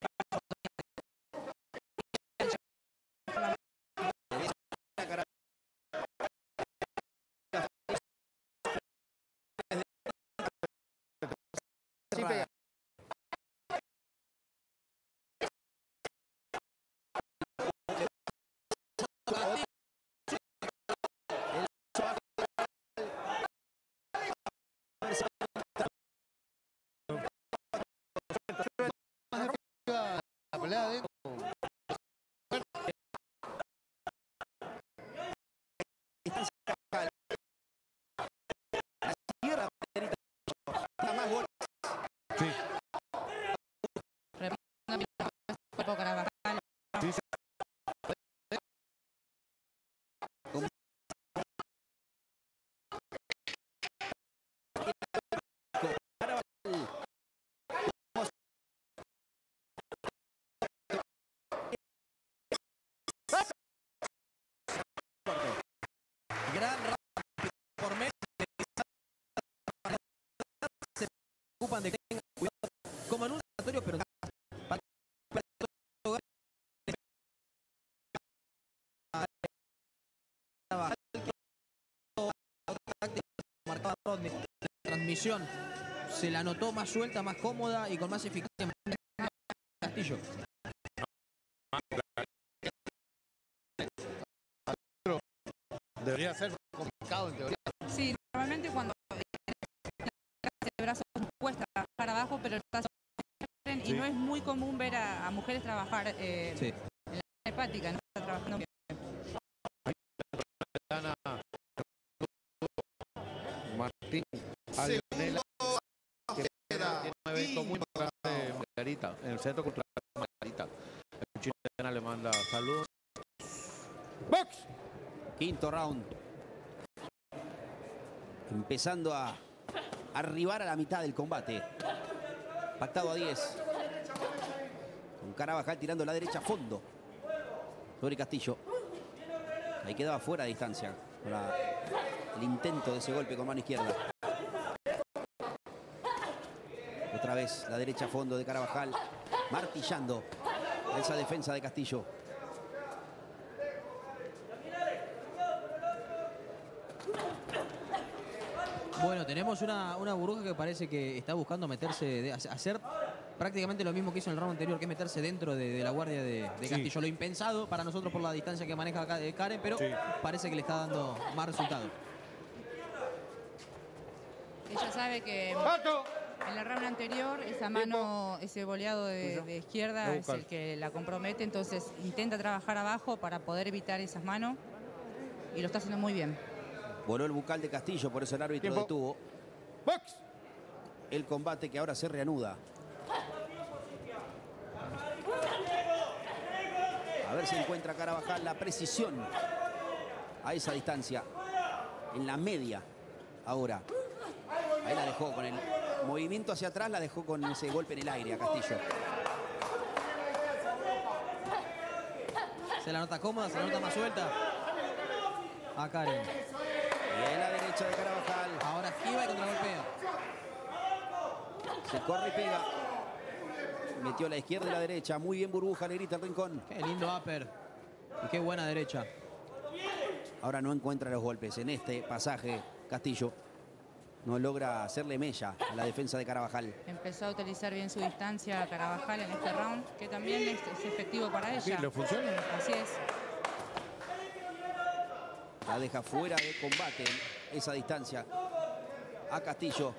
Sí, pega. pelea de... Sí. Sí, sí. Gran por medio. Se preocupan de que tengan cuidado como en un laboratorio, pero la transmisión se la notó más suelta, más cómoda y con más eficacia. Castillo. Debería ser complicado en teoría. Sí, normalmente cuando el brazo cuesta trabajar abajo, pero el brazo y Sí. no es muy común ver a, a mujeres trabajar eh, Sí. en la hepática, no está trabajando bien. Martín Alionela, que tiene un evento muy grande en Margarita, en el Centro Cultural de Margarita. El chilena le manda saludos. Box. Quinto round. Empezando a arribar a la mitad del combate. Pactado a diez. Con Carabajal tirando la derecha a fondo. Sobre Castillo. Ahí quedaba fuera de distancia. Con la, el intento de ese golpe con mano izquierda. Otra vez la derecha a fondo de Carabajal. Martillando esa defensa de Castillo. Bueno, tenemos una, una burbuja que parece que está buscando meterse, de, hacer prácticamente lo mismo que hizo en el round anterior, que es meterse dentro de, de la guardia de, de Castillo. Sí. Lo impensado para nosotros por la distancia que maneja Karen, pero sí, parece que le está dando más resultado. Ella sabe que en el round anterior esa mano, ese boleado de, de izquierda es el que la compromete, entonces intenta trabajar abajo para poder evitar esas manos y lo está haciendo muy bien. Voló el bucal de Castillo, por eso el árbitro Tiempo. detuvo Box. el combate que ahora se reanuda. A ver si encuentra Carabajal la precisión a esa distancia. En la media ahora. Ahí la dejó con el movimiento hacia atrás, la dejó con ese golpe en el aire a Castillo. Se la nota cómoda, se la nota más suelta a Karen. Y en la derecha de Carabajal. Ahora esquiva y contragolpea. Se corre y pega. Metió la izquierda y la derecha. Muy bien Burbuja, le grita el rincón. Qué lindo upper. Y qué buena derecha. Ahora no encuentra los golpes. En este pasaje, Castillo no logra hacerle mella a la defensa de Carabajal. Empezó a utilizar bien su distancia a Carabajal en este round, que también es, es efectivo para ella. Sí, ¿le funciona? Así es. La deja fuera de combate esa distancia a Castillo.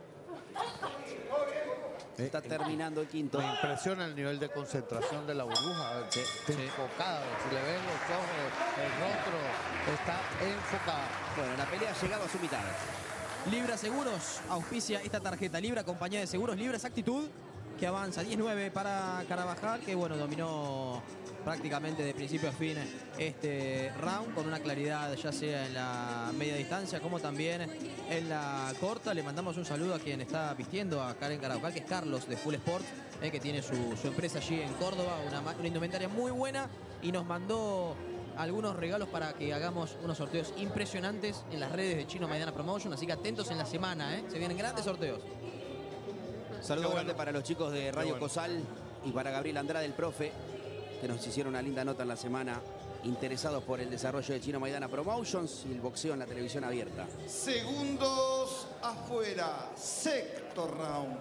Está terminando el quinto. Me impresiona el nivel de concentración de la Burbuja. Sí, está sí. enfocada. Si le ven los ojos, el rostro, está enfocada. Bueno, la pelea ha llegado a su mitad. Libra Seguros auspicia esta tarjeta. Libra, compañía de seguros. Libra Exactitud, que avanza diez nueve para Carabajal, que bueno, dominó prácticamente de principio a fin este round con una claridad ya sea en la media distancia como también en la corta. Le mandamos un saludo a quien está vistiendo a Karen Carabajal, que es Carlos de Full Sport, eh, que tiene su, su empresa allí en Córdoba, una, una indumentaria muy buena, y nos mandó algunos regalos para que hagamos unos sorteos impresionantes en las redes de Chino Maidana Promotion, así que atentos en la semana, ¿eh? Se vienen grandes sorteos. Saludo bueno. grande para los chicos de Radio bueno. Cosal y para Gabriel Andrade, el profe, que nos hicieron una linda nota en la semana, interesados por el desarrollo de Chino Maidana Promotions y el boxeo en la televisión abierta. Segundos afuera, sexto round.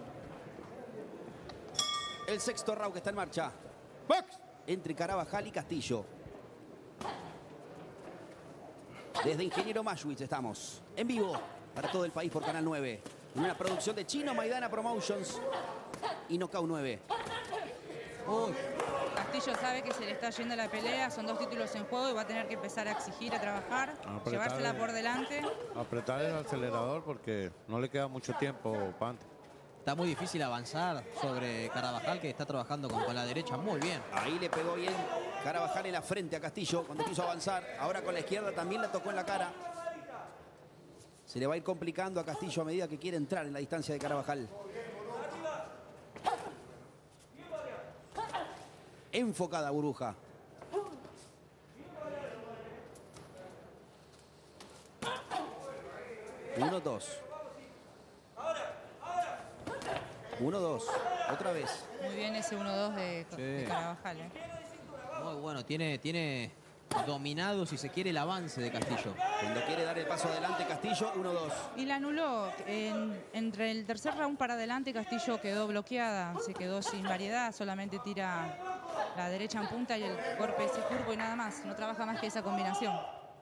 El sexto round que está en marcha. Box. Entre Carabajal y Castillo. Desde Ingeniero Maschwitz estamos en vivo para todo el país por Canal nueve. En una producción de Chino Maidana Promotions y Knockout nueve. Uy. Castillo sabe que se le está yendo la pelea, son dos títulos en juego y va a tener que empezar a exigir, a trabajar, Apretarle- llevársela por delante. Apretar el acelerador porque no le queda mucho tiempo, Pante. Está muy difícil avanzar sobre Carabajal, que está trabajando con, con la derecha muy bien. Ahí le pegó bien Carabajal en la frente a Castillo cuando quiso avanzar. Ahora con la izquierda también la tocó en la cara. Se le va a ir complicando a Castillo a medida que quiere entrar en la distancia de Carabajal. Enfocada Burbuja. Uno, dos. Uno, dos. Otra vez. Muy bien ese uno dos de, Sí. de Carabajal. ¿eh? Muy bueno, tiene, tiene dominado, si se quiere, el avance de Castillo. Cuando quiere dar el paso adelante Castillo, uno, dos. Y la anuló. En- entre el tercer round para adelante, Castillo quedó bloqueada, se quedó sin variedad, solamente tira la derecha en punta y el golpe ese curvo y nada más. No trabaja más que esa combinación.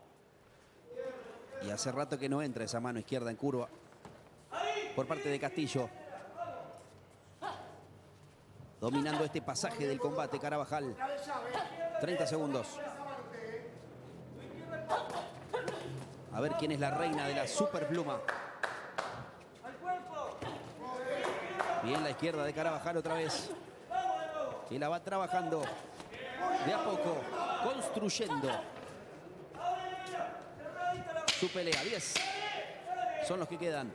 Y hace rato que no entra esa mano izquierda en curva por parte de Castillo. Dominando este pasaje del combate Carabajal. treinta segundos. A ver quién es la reina de la superpluma. Bien la izquierda de Carabajal otra vez. Y la va trabajando de a poco, construyendo su pelea. diez son los que quedan.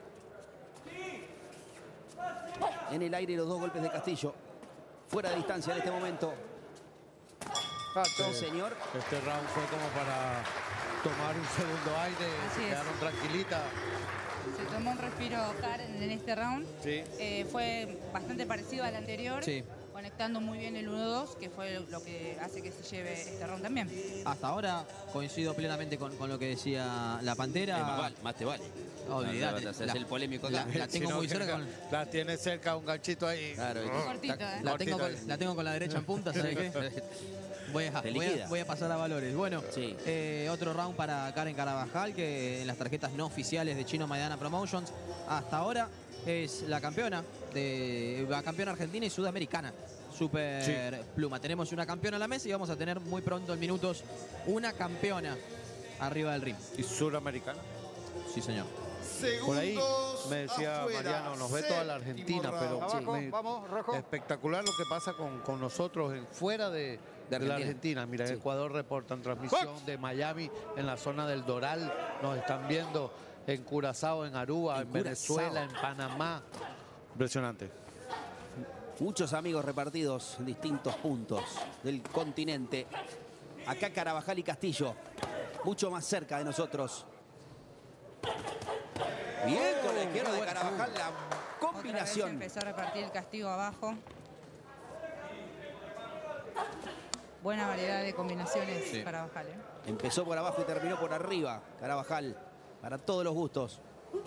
En el aire los dos golpes de Castillo. Fuera de distancia en este momento. Sí, señor. Este round fue como para tomar un segundo aire, Así se es. quedaron tranquilitas. Se tomó un respiro Karen en este round. Sí. Eh, fue bastante parecido al anterior. Sí. Conectando muy bien el uno dos, que fue lo que hace que se lleve este round también. Hasta ahora coincido plenamente con, con lo que decía la Pantera. Eh, más, vale, más te vale. Olvidate, No, no, no, la- es el polémico acá. La, la tengo Si no, muy cerca. Con, La tiene cerca, un ganchito ahí. Claro, Cortito, la, ¿eh? la tengo Cortito. con, la tengo con la derecha en punta, ¿sabes qué? Voy a, Te voy, a, liquida. voy a pasar a valores. Bueno, Sí. eh, otro round para Karen Carabajal, que en las tarjetas no oficiales de Chino Maidana Promotions, hasta ahora es la campeona, de, la campeona argentina y sudamericana. Super pluma. Tenemos una campeona a la mesa y vamos a tener muy pronto en minutos una campeona arriba del ring. ¿Y suramericana? Sí, señor. Por ahí Segundos me decía afuera. Mariano, nos ve toda la Argentina, Séptimo pero round. Abajo, me- vamos, rojo. espectacular lo que pasa con, con nosotros en, fuera de, de la Argentina. Mira, Sí. Ecuador reportan transmisión de Miami en la zona del Doral. Nos están viendo en Curazao, en Aruba, en, En Venezuela, Curazao. en Panamá. Impresionante. Muchos amigos repartidos en distintos puntos del continente. Acá Carabajal y Castillo, mucho más cerca de nosotros. Bien con la izquierda de Carabajal, la Otra vez combinación. empezó a repartir el castigo abajo. Buena variedad de combinaciones Sí. para bajar. ¿eh? Empezó por abajo y terminó por arriba. Carabajal, para todos los gustos.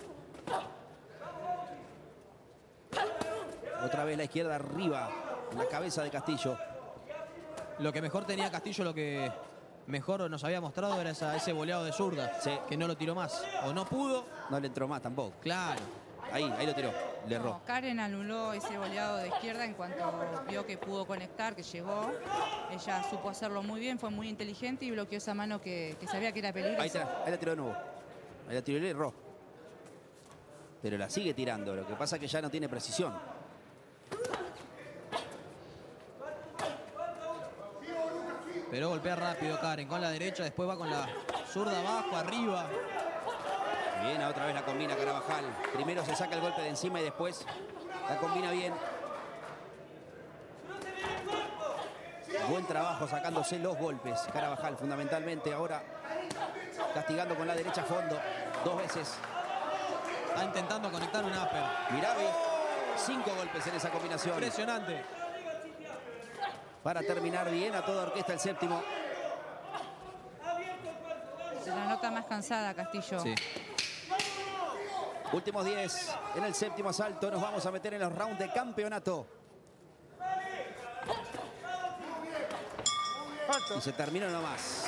Otra vez la izquierda arriba, en la cabeza de Castillo. Lo que mejor tenía Castillo, lo que mejor nos había mostrado era esa- ese boleado de zurda, Sí. que no lo tiró más. O no pudo, No le entró más tampoco. claro. Ahí, ahí lo tiró, le erró. No, Karen anuló ese boleado de izquierda en cuanto vio que pudo conectar, que llegó. Ella supo hacerlo muy bien, fue muy inteligente y bloqueó esa mano que, que sabía que era Ahí, peligrosa. está, ahí la tiró de nuevo. Ahí la tiró y le erró. Pero la sigue tirando, lo que pasa es que ya no tiene precisión. Pero golpea rápido Karen con la derecha, después va con la zurda abajo, arriba. Bien, otra vez la combina Carabajal. Primero se saca el golpe de encima y después la combina bien. Buen trabajo sacándose los golpes. Carabajal fundamentalmente ahora castigando con la derecha a fondo. Dos veces. Está intentando conectar un upper. Miravi, cinco golpes en esa combinación. Impresionante. Para terminar bien a toda orquesta el séptimo. Se la nota más cansada Castillo. Sí. Últimos diez en el séptimo asalto. Nos vamos a meter en los rounds de campeonato. Y se terminó nomás.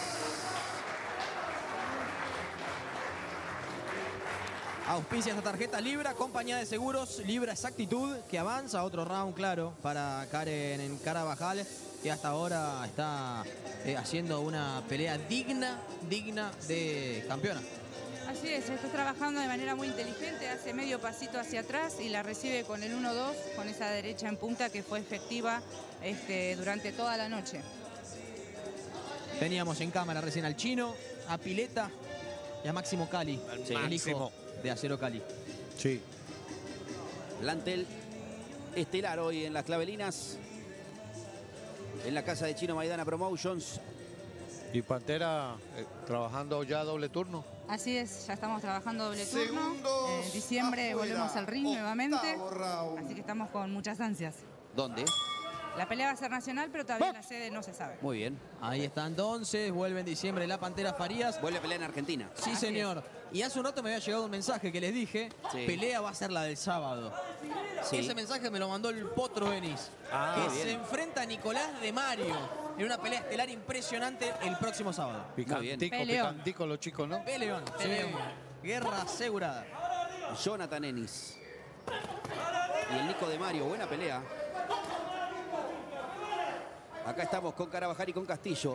Auspicia esta tarjeta Libra, compañía de seguros Libra Exactitud, que avanza a otro round, claro, para Karen en Carabajal. que hasta ahora está eh, haciendo una pelea digna, digna de campeona. Así es, está trabajando de manera muy inteligente, hace medio pasito hacia atrás y la recibe con el uno dos, con esa derecha en punta que fue efectiva este, durante toda la noche. Teníamos en cámara recién al Chino, a Pileta y a Máximo Cali, Sí. el hijo de Acero Cali. Sí. Plantel estelar hoy en las Clavelinas, en la casa de Chino Maidana Promotions. Y Pantera eh, trabajando ya doble turno. Así es, ya estamos trabajando doble turno. Segundos En diciembre afuera, volvemos al ring nuevamente. octavo round. Así que estamos con muchas ansias. ¿Dónde? La pelea va a ser nacional, pero todavía la sede no se sabe. Muy bien. Ahí está entonces, vuelve en diciembre la Pantera Farías. Vuelve a pelear en Argentina. Sí, Así señor. Y hace un rato me había llegado un mensaje que les dije, Sí. pelea va a ser la del sábado. Sí. Ese mensaje me lo mandó el Potro Denis, Ah, que bien. se enfrenta a Nicolás de Mario en una pelea estelar impresionante el próximo sábado. Picantico, Peleón. picantico los chicos, ¿no? Peleón, Peleón. sí. Guerra asegurada. Jonathan Ennis. Y el Nico de Mario. Buena pelea. Acá estamos con Carabajal y con Castillo.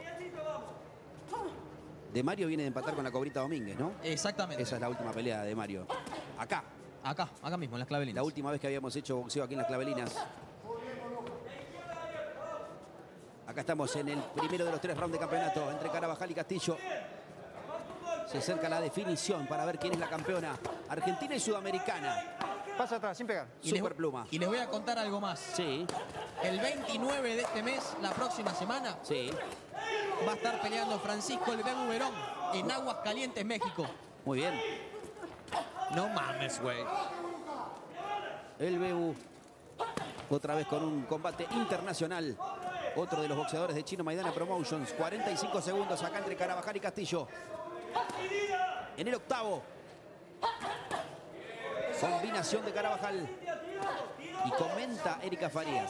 De Mario viene de empatar con la Cobrita Domínguez, ¿no? Exactamente. Esa es la última pelea de Mario. Acá. Acá, acá mismo, en las Clavelinas. La última vez que habíamos hecho boxeo aquí en las Clavelinas. Acá estamos en el primero de los tres rounds de campeonato entre Carabajal y Castillo. Se acerca la definición para ver quién es la campeona argentina y sudamericana. Pasa atrás, sin pegar. Y les- Superpluma. Y les voy a contar algo más. Sí, El veintinueve de este mes, la próxima semana, sí. va a estar peleando Francisco El Bebu Verón en Aguas Calientes, México. Muy bien. No mames, güey. El Bebu. Otra vez con un combate internacional. Otro de los boxeadores de Chino Maidana Promotions. cuarenta y cinco segundos acá entre Carabajal y Castillo. En el octavo. Combinación de Carabajal. Y comenta Erika Farías.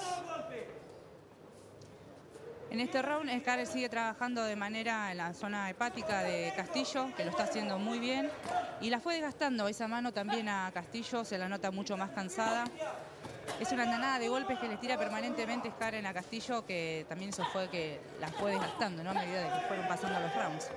En este round, Scar sigue trabajando de manera en la zona hepática de Castillo, que lo está haciendo muy bien. Y la fue desgastando esa mano también a Castillo, se la nota mucho más cansada. Es una andanada de golpes que le tira permanentemente Scar en a Castillo, que también eso fue que la fue desgastando, ¿no? A medida de que fueron pasando los rounds.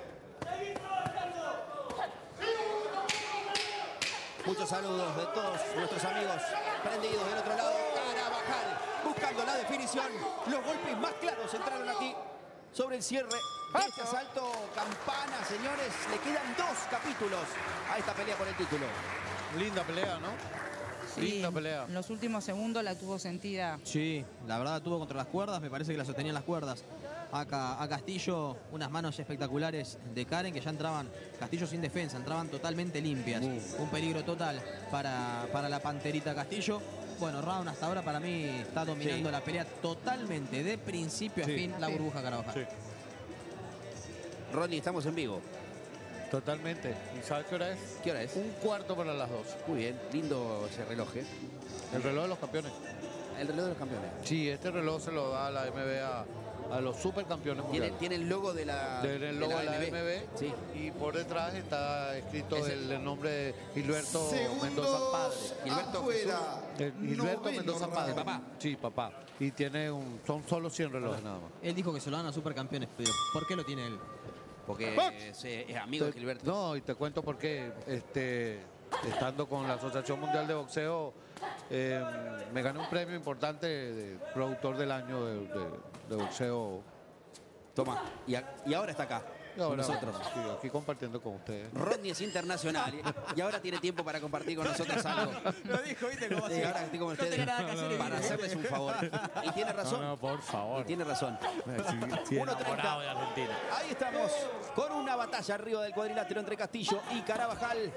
Muchos saludos de todos nuestros amigos prendidos del otro lado. Carabajal buscando la definición. Los golpes más claros entraron aquí sobre el cierre de este asalto. Campana, señores. Le quedan dos capítulos a esta pelea por el título. Linda pelea, ¿no? Sí, Linda pelea. en los últimos segundos la tuvo sentida. Sí, la verdad tuvo contra las cuerdas, me parece que la sostenían las cuerdas. Acá, a Castillo, unas manos espectaculares de Karen que ya entraban, Castillo sin defensa, entraban totalmente limpias. Un peligro total para, para la Panterita Castillo. Bueno, round hasta ahora para mí está dominando Sí. la pelea totalmente, de principio a Sí. fin, la burbuja Carabajal. Sí, Ronnie, estamos en vivo. totalmente. ¿Y sabes qué hora es? ¿Qué hora es? Un cuarto para las dos. Muy bien, lindo ese reloj, ¿eh? El reloj de los campeones. El reloj de los campeones. Sí, este reloj se lo da la M B A a los supercampeones Tiene, mundiales. tiene el logo de la, Tiene el logo de la A M M B. Sí. Y por detrás está escrito Es el, el- el nombre de Gilberto Segundos Mendoza Padre. Gilberto afuera. El Gilberto Noveno Mendoza round. Padre. ¿El papá? Sí, papá. Y tiene un, son solo cien relojes nada más. Él dijo que se lo dan a supercampeones, pero ¿por qué lo tiene él? Porque es, eh, es amigo de Te- Gilberto. No, y te cuento por qué. Este, estando con la Asociación Mundial de Boxeo, eh, me gané un premio importante de productor del año de, de- de boxeo. Toma. Y, a- y ahora está acá. Y ahora, con nosotros. sí, aquí compartiendo con ustedes. Ronnie es internacional y- y ahora tiene tiempo para compartir con nosotros algo. Lo dijo, ¿viste cómo Sí, ahora estoy con ustedes tenía nada que hacer y para vine. hacerles un favor. Y tiene razón. por favor. Y tiene razón. Sí, uno treinta. enamorado de Argentina. Ahí estamos con una batalla arriba del cuadrilátero entre Castillo y Carabajal.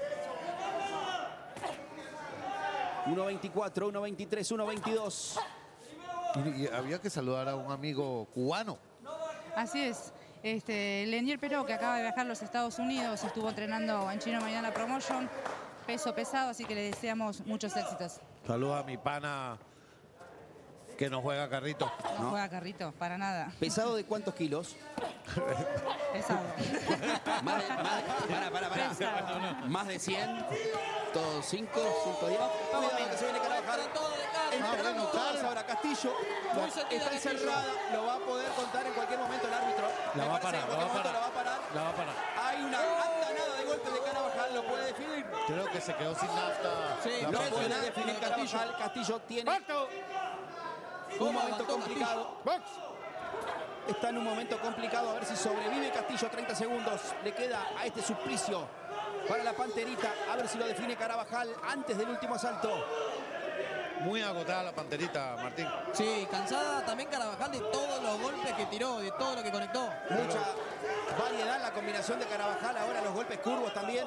uno veinticuatro, uno veintitrés, uno veintidós. Y, y había que saludar a un amigo cubano. Así es. Este, Lenier Peró, que acaba de viajar a los Estados Unidos, estuvo entrenando en Chino Maidana Promotion, peso pesado, así que le deseamos muchos éxitos. Saludos a mi pana que no juega carrito. No, No. juega carrito, para nada. ¿Pesado de cuántos kilos? Pesado. Más de, más de- para, para, para. Pesado. Más de cien. Todos cinco, ciento diez. Vamos, que se viene Carabajal. En entrando todas ahora Castillo. Muy sentida Está Castillo. encerrada, lo va a poder contar en cualquier momento el árbitro. La Me va a parece parar, que en la va a cualquier momento parar. la va a parar. La va a parar. Hay una andanada de golpes de Carabajal, lo puede definir. Creo que se quedó sin nafta. Sí, La Lo pantera. puede definir Carabajal. Castillo tiene un momento complicado. Está en un momento complicado, a ver si sobrevive Castillo. treinta segundos le queda a este suplicio para la Panterita. A ver si lo define Carabajal antes del último asalto. Muy agotada la Panterita, Martín. Sí, cansada también Carabajal de todos los golpes que tiró, de todo lo que conectó. Mucha variedad en la combinación de Carabajal. Ahora los golpes curvos también.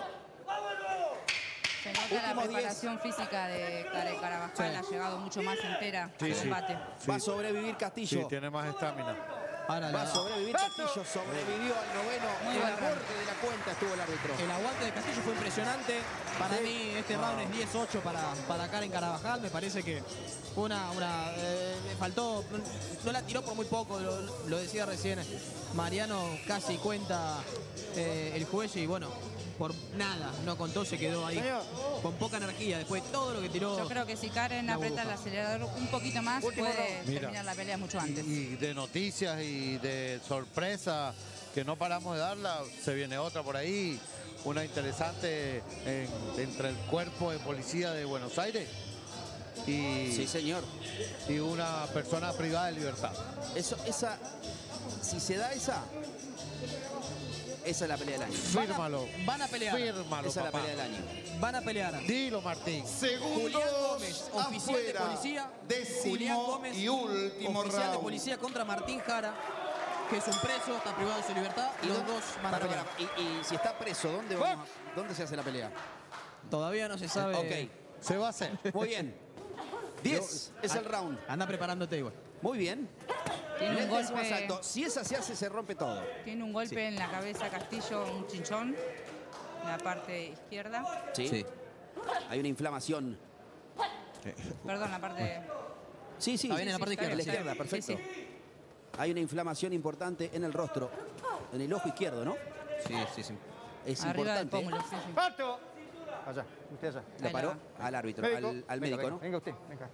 Se nota la Últimos diez. preparación física de Care- Carabajal, Sí. ha llegado mucho más entera Sí, al sí. combate. Va a sobrevivir Castillo. Sí, tiene más estamina. Ahora Va a la- sobrevivir Castillo. Sobrevivió al noveno. Muy En buen el round. borde de la cuenta estuvo el árbitro. El aguante de Castillo fue impresionante. Para mí este round es diez ocho para, para Karen Carabajal. Me parece que fue una... una eh, le faltó... No la tiró por muy poco, lo, lo decía recién. Mariano casi cuenta eh, el cuello y bueno, por nada no contó, se quedó ahí con poca energía después de todo lo que tiró. Yo creo que si Karen La aprieta el burbuja. acelerador un poquito más, puede Mira. terminar la pelea mucho antes. Y de noticias y de sorpresa que no paramos de darla, se viene otra por ahí, una interesante en- entre el cuerpo de policía de Buenos Aires y, Sí, señor. y una persona privada de libertad. Eso, esa, si se da esa, esa es la pelea del año. Fírmalo. Van a pelear. Fírmalo, Esa es la papá. pelea del año. Van a pelear. Dilo, Martín. Segundos Julián Gómez, oficial de afuera. policía. Décimo Julián Gómez, y último oficial de round. policía contra Martín Jara, que es un preso, está privado de su libertad. Y los dos van a Para, pelear. para, y, y si está preso, ¿dónde, vamos a- ¿dónde se hace la pelea? Todavía no se sabe. Ok, Se va a hacer. muy bien. diez es el round. Anda preparándote igual. Muy bien. Tiene En un el décimo golpe, asalto, si esa se hace, se rompe todo. tiene un golpe en la cabeza Castillo, un chinchón, en la parte izquierda. Sí. Hay una inflamación. Perdón, la parte... Sí, sí. Está bien en la parte está En la bien, izquierda, está bien. perfecto. Sí, sí. Hay una inflamación importante en el rostro, en el ojo izquierdo, ¿no? Sí, sí, sí. Es Arriba del importante. pómulo, sí, sí. ¡Pato! Allá, usted allá. ¿La Ahí paró? la Al árbitro, Médico. al, al Venga, médico, venga, ¿no? Venga usted, venga.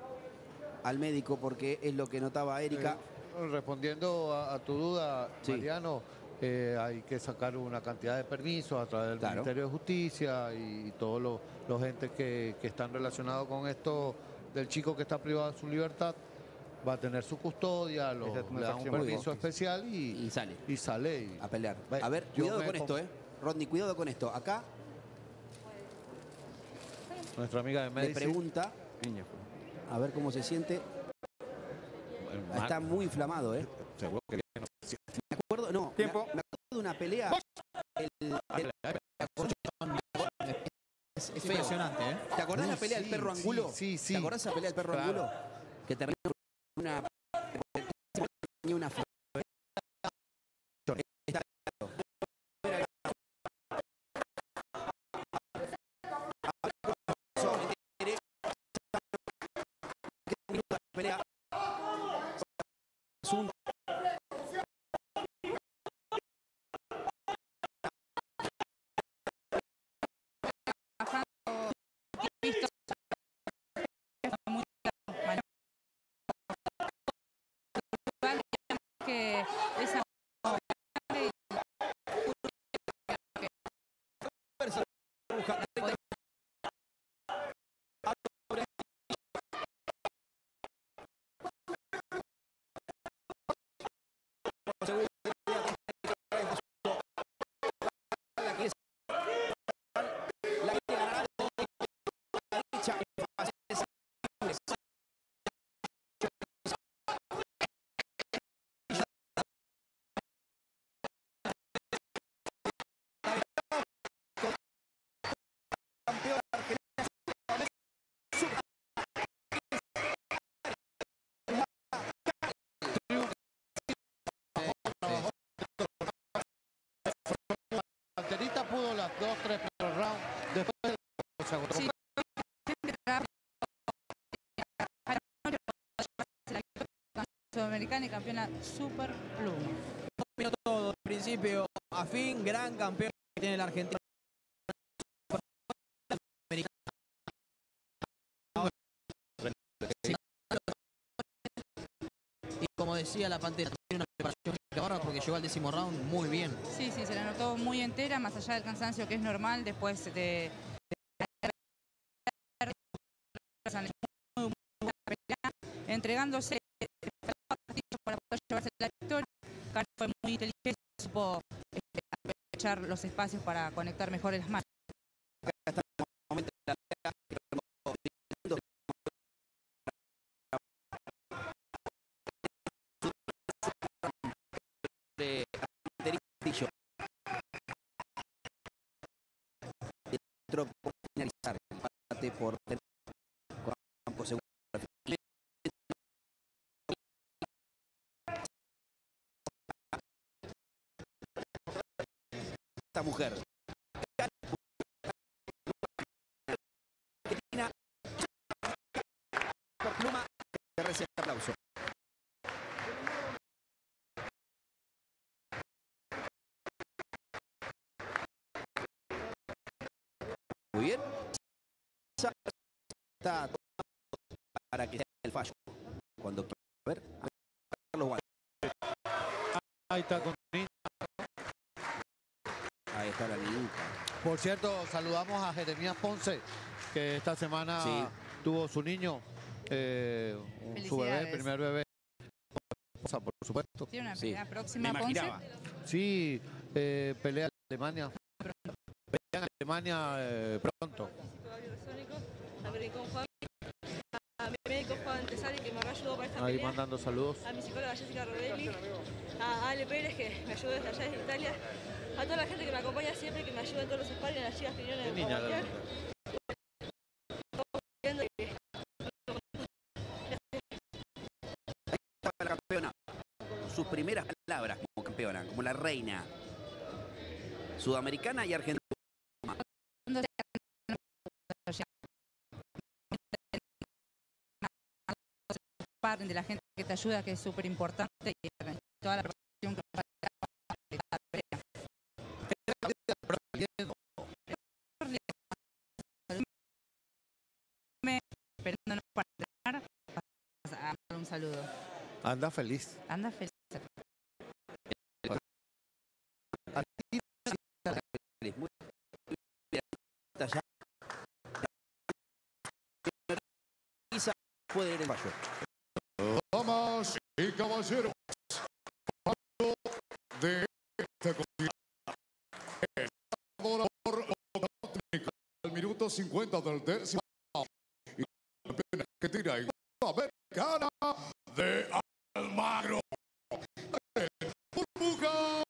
Al médico, porque es lo que notaba Erika. Eh, respondiendo a, a tu duda, Sí. Mariano, eh, hay que sacar una cantidad de permisos a través del Claro. Ministerio de Justicia y todos los, los entes que, que están relacionados con esto del chico que está privado de su libertad. Va a tener su custodia, lo- Esa es una le da un facción muy permiso bien. especial y, Y sale y sale. y- a pelear. Ve, A ver, yo cuidado me con esto, com- ¿eh? Rodney, cuidado con esto. Acá Nuestra amiga de le Medici. pregunta, Niña. a ver cómo se siente. Está muy inflamado, ¿eh? Seguro que no. Me acuerdo, no, me, Tiempo. me acuerdo de una pelea. El- el- es, es feo. Impresionante, ¿eh? ¿Te acordás No, la pelea del sí, perro sí, angulo? sí, sí. ¿Te acordás esa pelea del perro Claro. angulo? Que terminó con una... tenía una... Está claro. Pelea. Es un- Visto muy claro. Que esa Panterita pudo las dos, tres primeros rounds. Después se agotó. Sí. Sudamericana y campeona Super Pluma. Dominó todo, de principio a fin, gran campeón que tiene la Argentina. Sí. Y como decía la Pantera, tiene una preparación que barra porque llegó al décimo round muy bien. Sí, sí, se la notó muy entera, más allá del cansancio que es normal después de... de muy, muy buena pelea, entregándose para poder llevarse la victoria. Carlos fue muy inteligente, supo este, aprovechar los espacios para conectar mejor en las manos. Acá está el momento de la pelea. De Castillo. Dentro por finalizar el empate por campo seguro. Esta mujer por pluma que recibe el aplauso. Muy bien. Está para que sea el fallo. Cuando a ver, a ver Ahí está con Ahí está la niñita. Por cierto, saludamos a Jeremías Ponce, que esta semana Sí. tuvo su niño, eh, su bebé, Felicidades. primer bebé. Por supuesto. Tiene una Sí, pelea próxima, me Ponce. imaginaba. Sí, eh, pelea en Alemania. Pelea en Alemania eh, pronto. Hablé con Juan, a mi médico Juan Tesari, que me ayudó para esta Ahí pelea. mandando saludos. A mi psicóloga Jessica Rodelli, a Ale Pérez, que me ayudó desde allá desde Italia, a toda la gente que me acompaña siempre, que me ayuda en todos los sparring, a las chicas que vinieron Qué a niña la acompañar. La campeona. Sus primeras palabras como campeona, como la reina sudamericana y argentina. De la gente que te ayuda, que es súper importante, y toda la preparación que va a la pelea. Esperándonos para entrenar, a dar un saludo. Anda feliz. Anda feliz. Muy bien. Allá. Quizá puede ir el fallo. Damas y caballeros, fallo de esta contienda. El ganador técnico al minuto cincuenta del décimo y la pena que tira y americana de Almagro. Burbuja.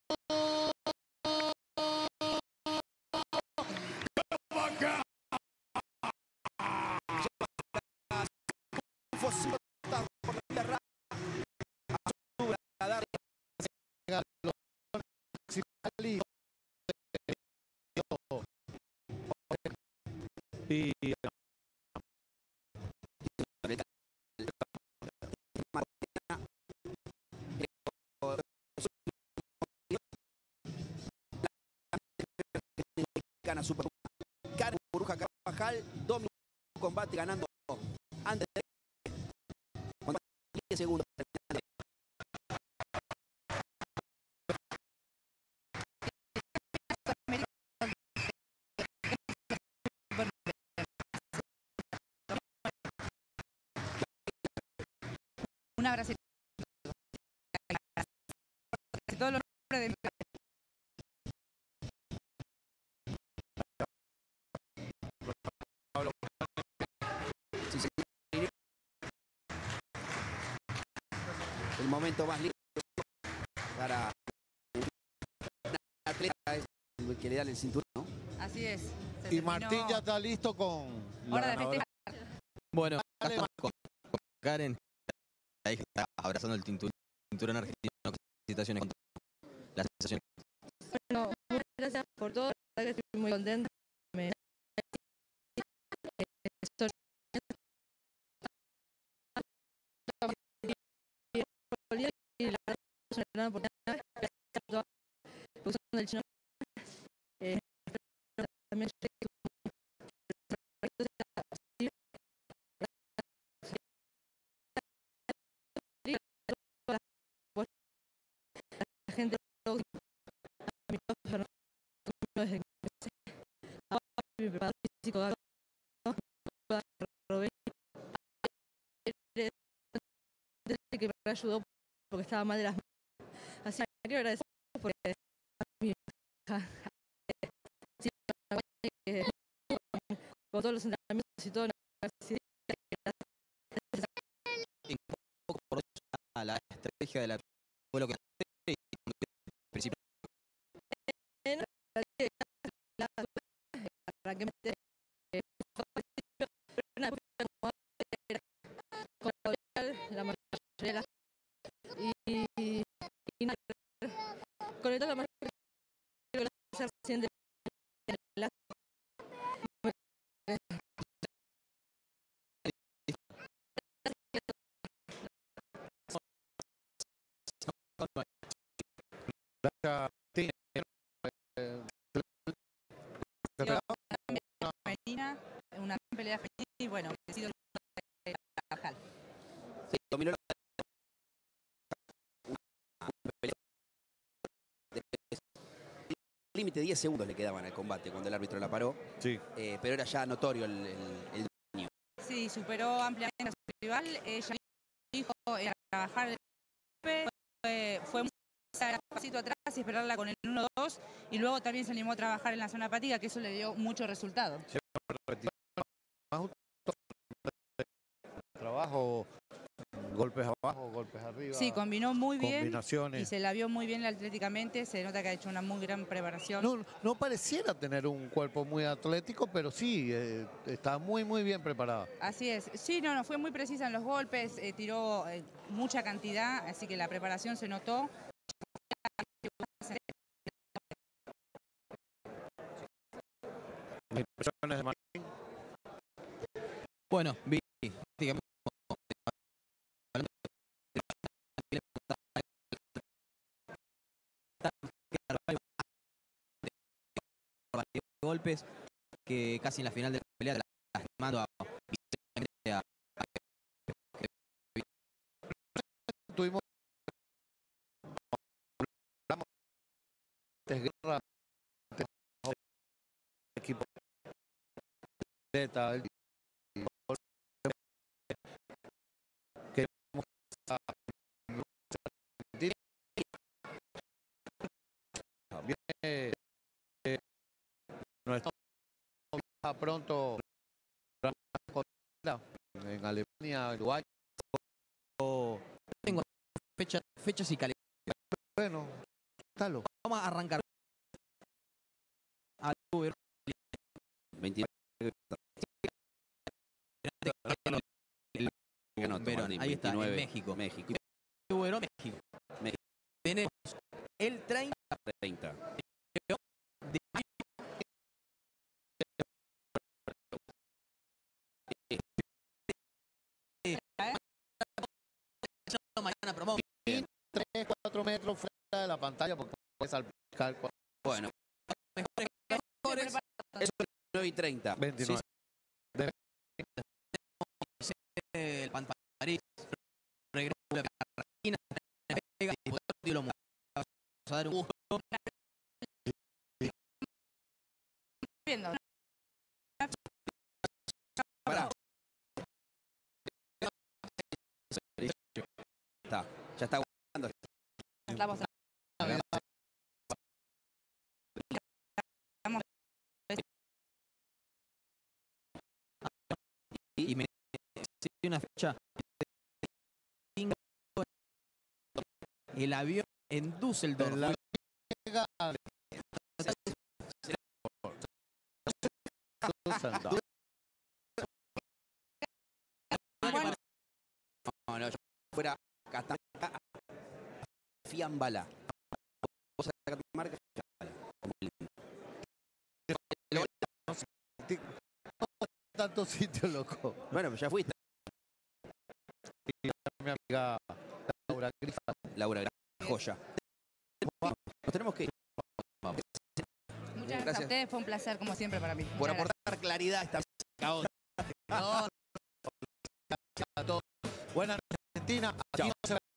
Carvajal. Por la tierra. A dar y gana Super Karen Burbuja Carvajal domina el combate ganando antes de con diez segundos. Una brasileña. Todos los nombres de El momento más lindo para un atleta es el que le dan el cinturón, ¿no? Así es. Se y terminó. Martín ya está listo con la Hora de ganadora. festejar. Bueno, acá estamos con, con Karen, ahí está abrazando el cinturón, cinturón argentino. Felicitaciones con la sensación. Bueno, muchas gracias por todo, la verdad que estoy muy contenta. Me... Y la verdad es una gran oportunidad. Gracias a toda la producción del Chino. Eh, también desde que empecé. Ahora mi preparador físico que me ayudó porque estaba mal de las manos. Así que quiero agradecer porque mi con todos los entrenamientos y todo en la universidad. Un poco por eso la estrategia de la fue lo que principio. Arranqué la mayoría y, y, y nada, conectar la mayoría de las pacientes la femenina, una pelea femenina y bueno, he sido Carvajal. Sí, dominó la límite, diez segundos le quedaban al combate cuando el árbitro la paró. Sí. Eh, pero era ya notorio el, el, el daño. Sí, superó ampliamente a su rival. Ella dijo era trabajar el golpe, fue, fue un pasito atrás y esperarla con el uno dos y luego también se animó a trabajar en la zona hepática, que eso le dio mucho resultado. Sí, trabajo, golpes abajo, golpes arriba. Sí, combinó muy bien combinaciones. Y se la vio muy bien atléticamente, se nota que ha hecho una muy gran preparación. No, no pareciera tener un cuerpo muy atlético, pero sí, eh, está muy, muy bien preparada. Así es. Sí, no, no, fue muy precisa en los golpes, eh, tiró eh, mucha cantidad, así que la preparación se notó. Impresiones de Martín. Bueno, vi, digamos, golpes que casi en la final de la pelea te la mando a, a, a tuvimos guerra equipo el que viene nuestro pronto en Alemania, Uruguay. Tengo fecha, fechas y calendario. Bueno, dalo. Vamos a arrancar. Al veintinueve. Verón, ahí está, en México. México. Verón, México. México. Tenemos el treinta. treinta. De mañana promoción. tres, cuatro metros fuera de la pantalla porque puede salpicar. Bueno. Mejores, eso es nueve y treinta. veintinueve. Sí. De... El Pan París. Regreso de Argentina. Y lo vamos a dar un gusto. Viendo. Pará. Está, ya está aguantando. Estamos y me una fecha el avión en Düsseldorf. La no, no, yo fuera Catamarca, Fiambala. Vos a Catamarca, tantos sitios, loco. Bueno, ya fuiste. Y mi amiga Laura Grifa. Laura Grifa, joya. Nos tenemos que ir. Vamos. Muchas gracias, gracias a ustedes, fue un placer como siempre para mí. Por aportar gracias. Claridad a esta caótica. No, no. Buenas noches, Argentina. Aquí no se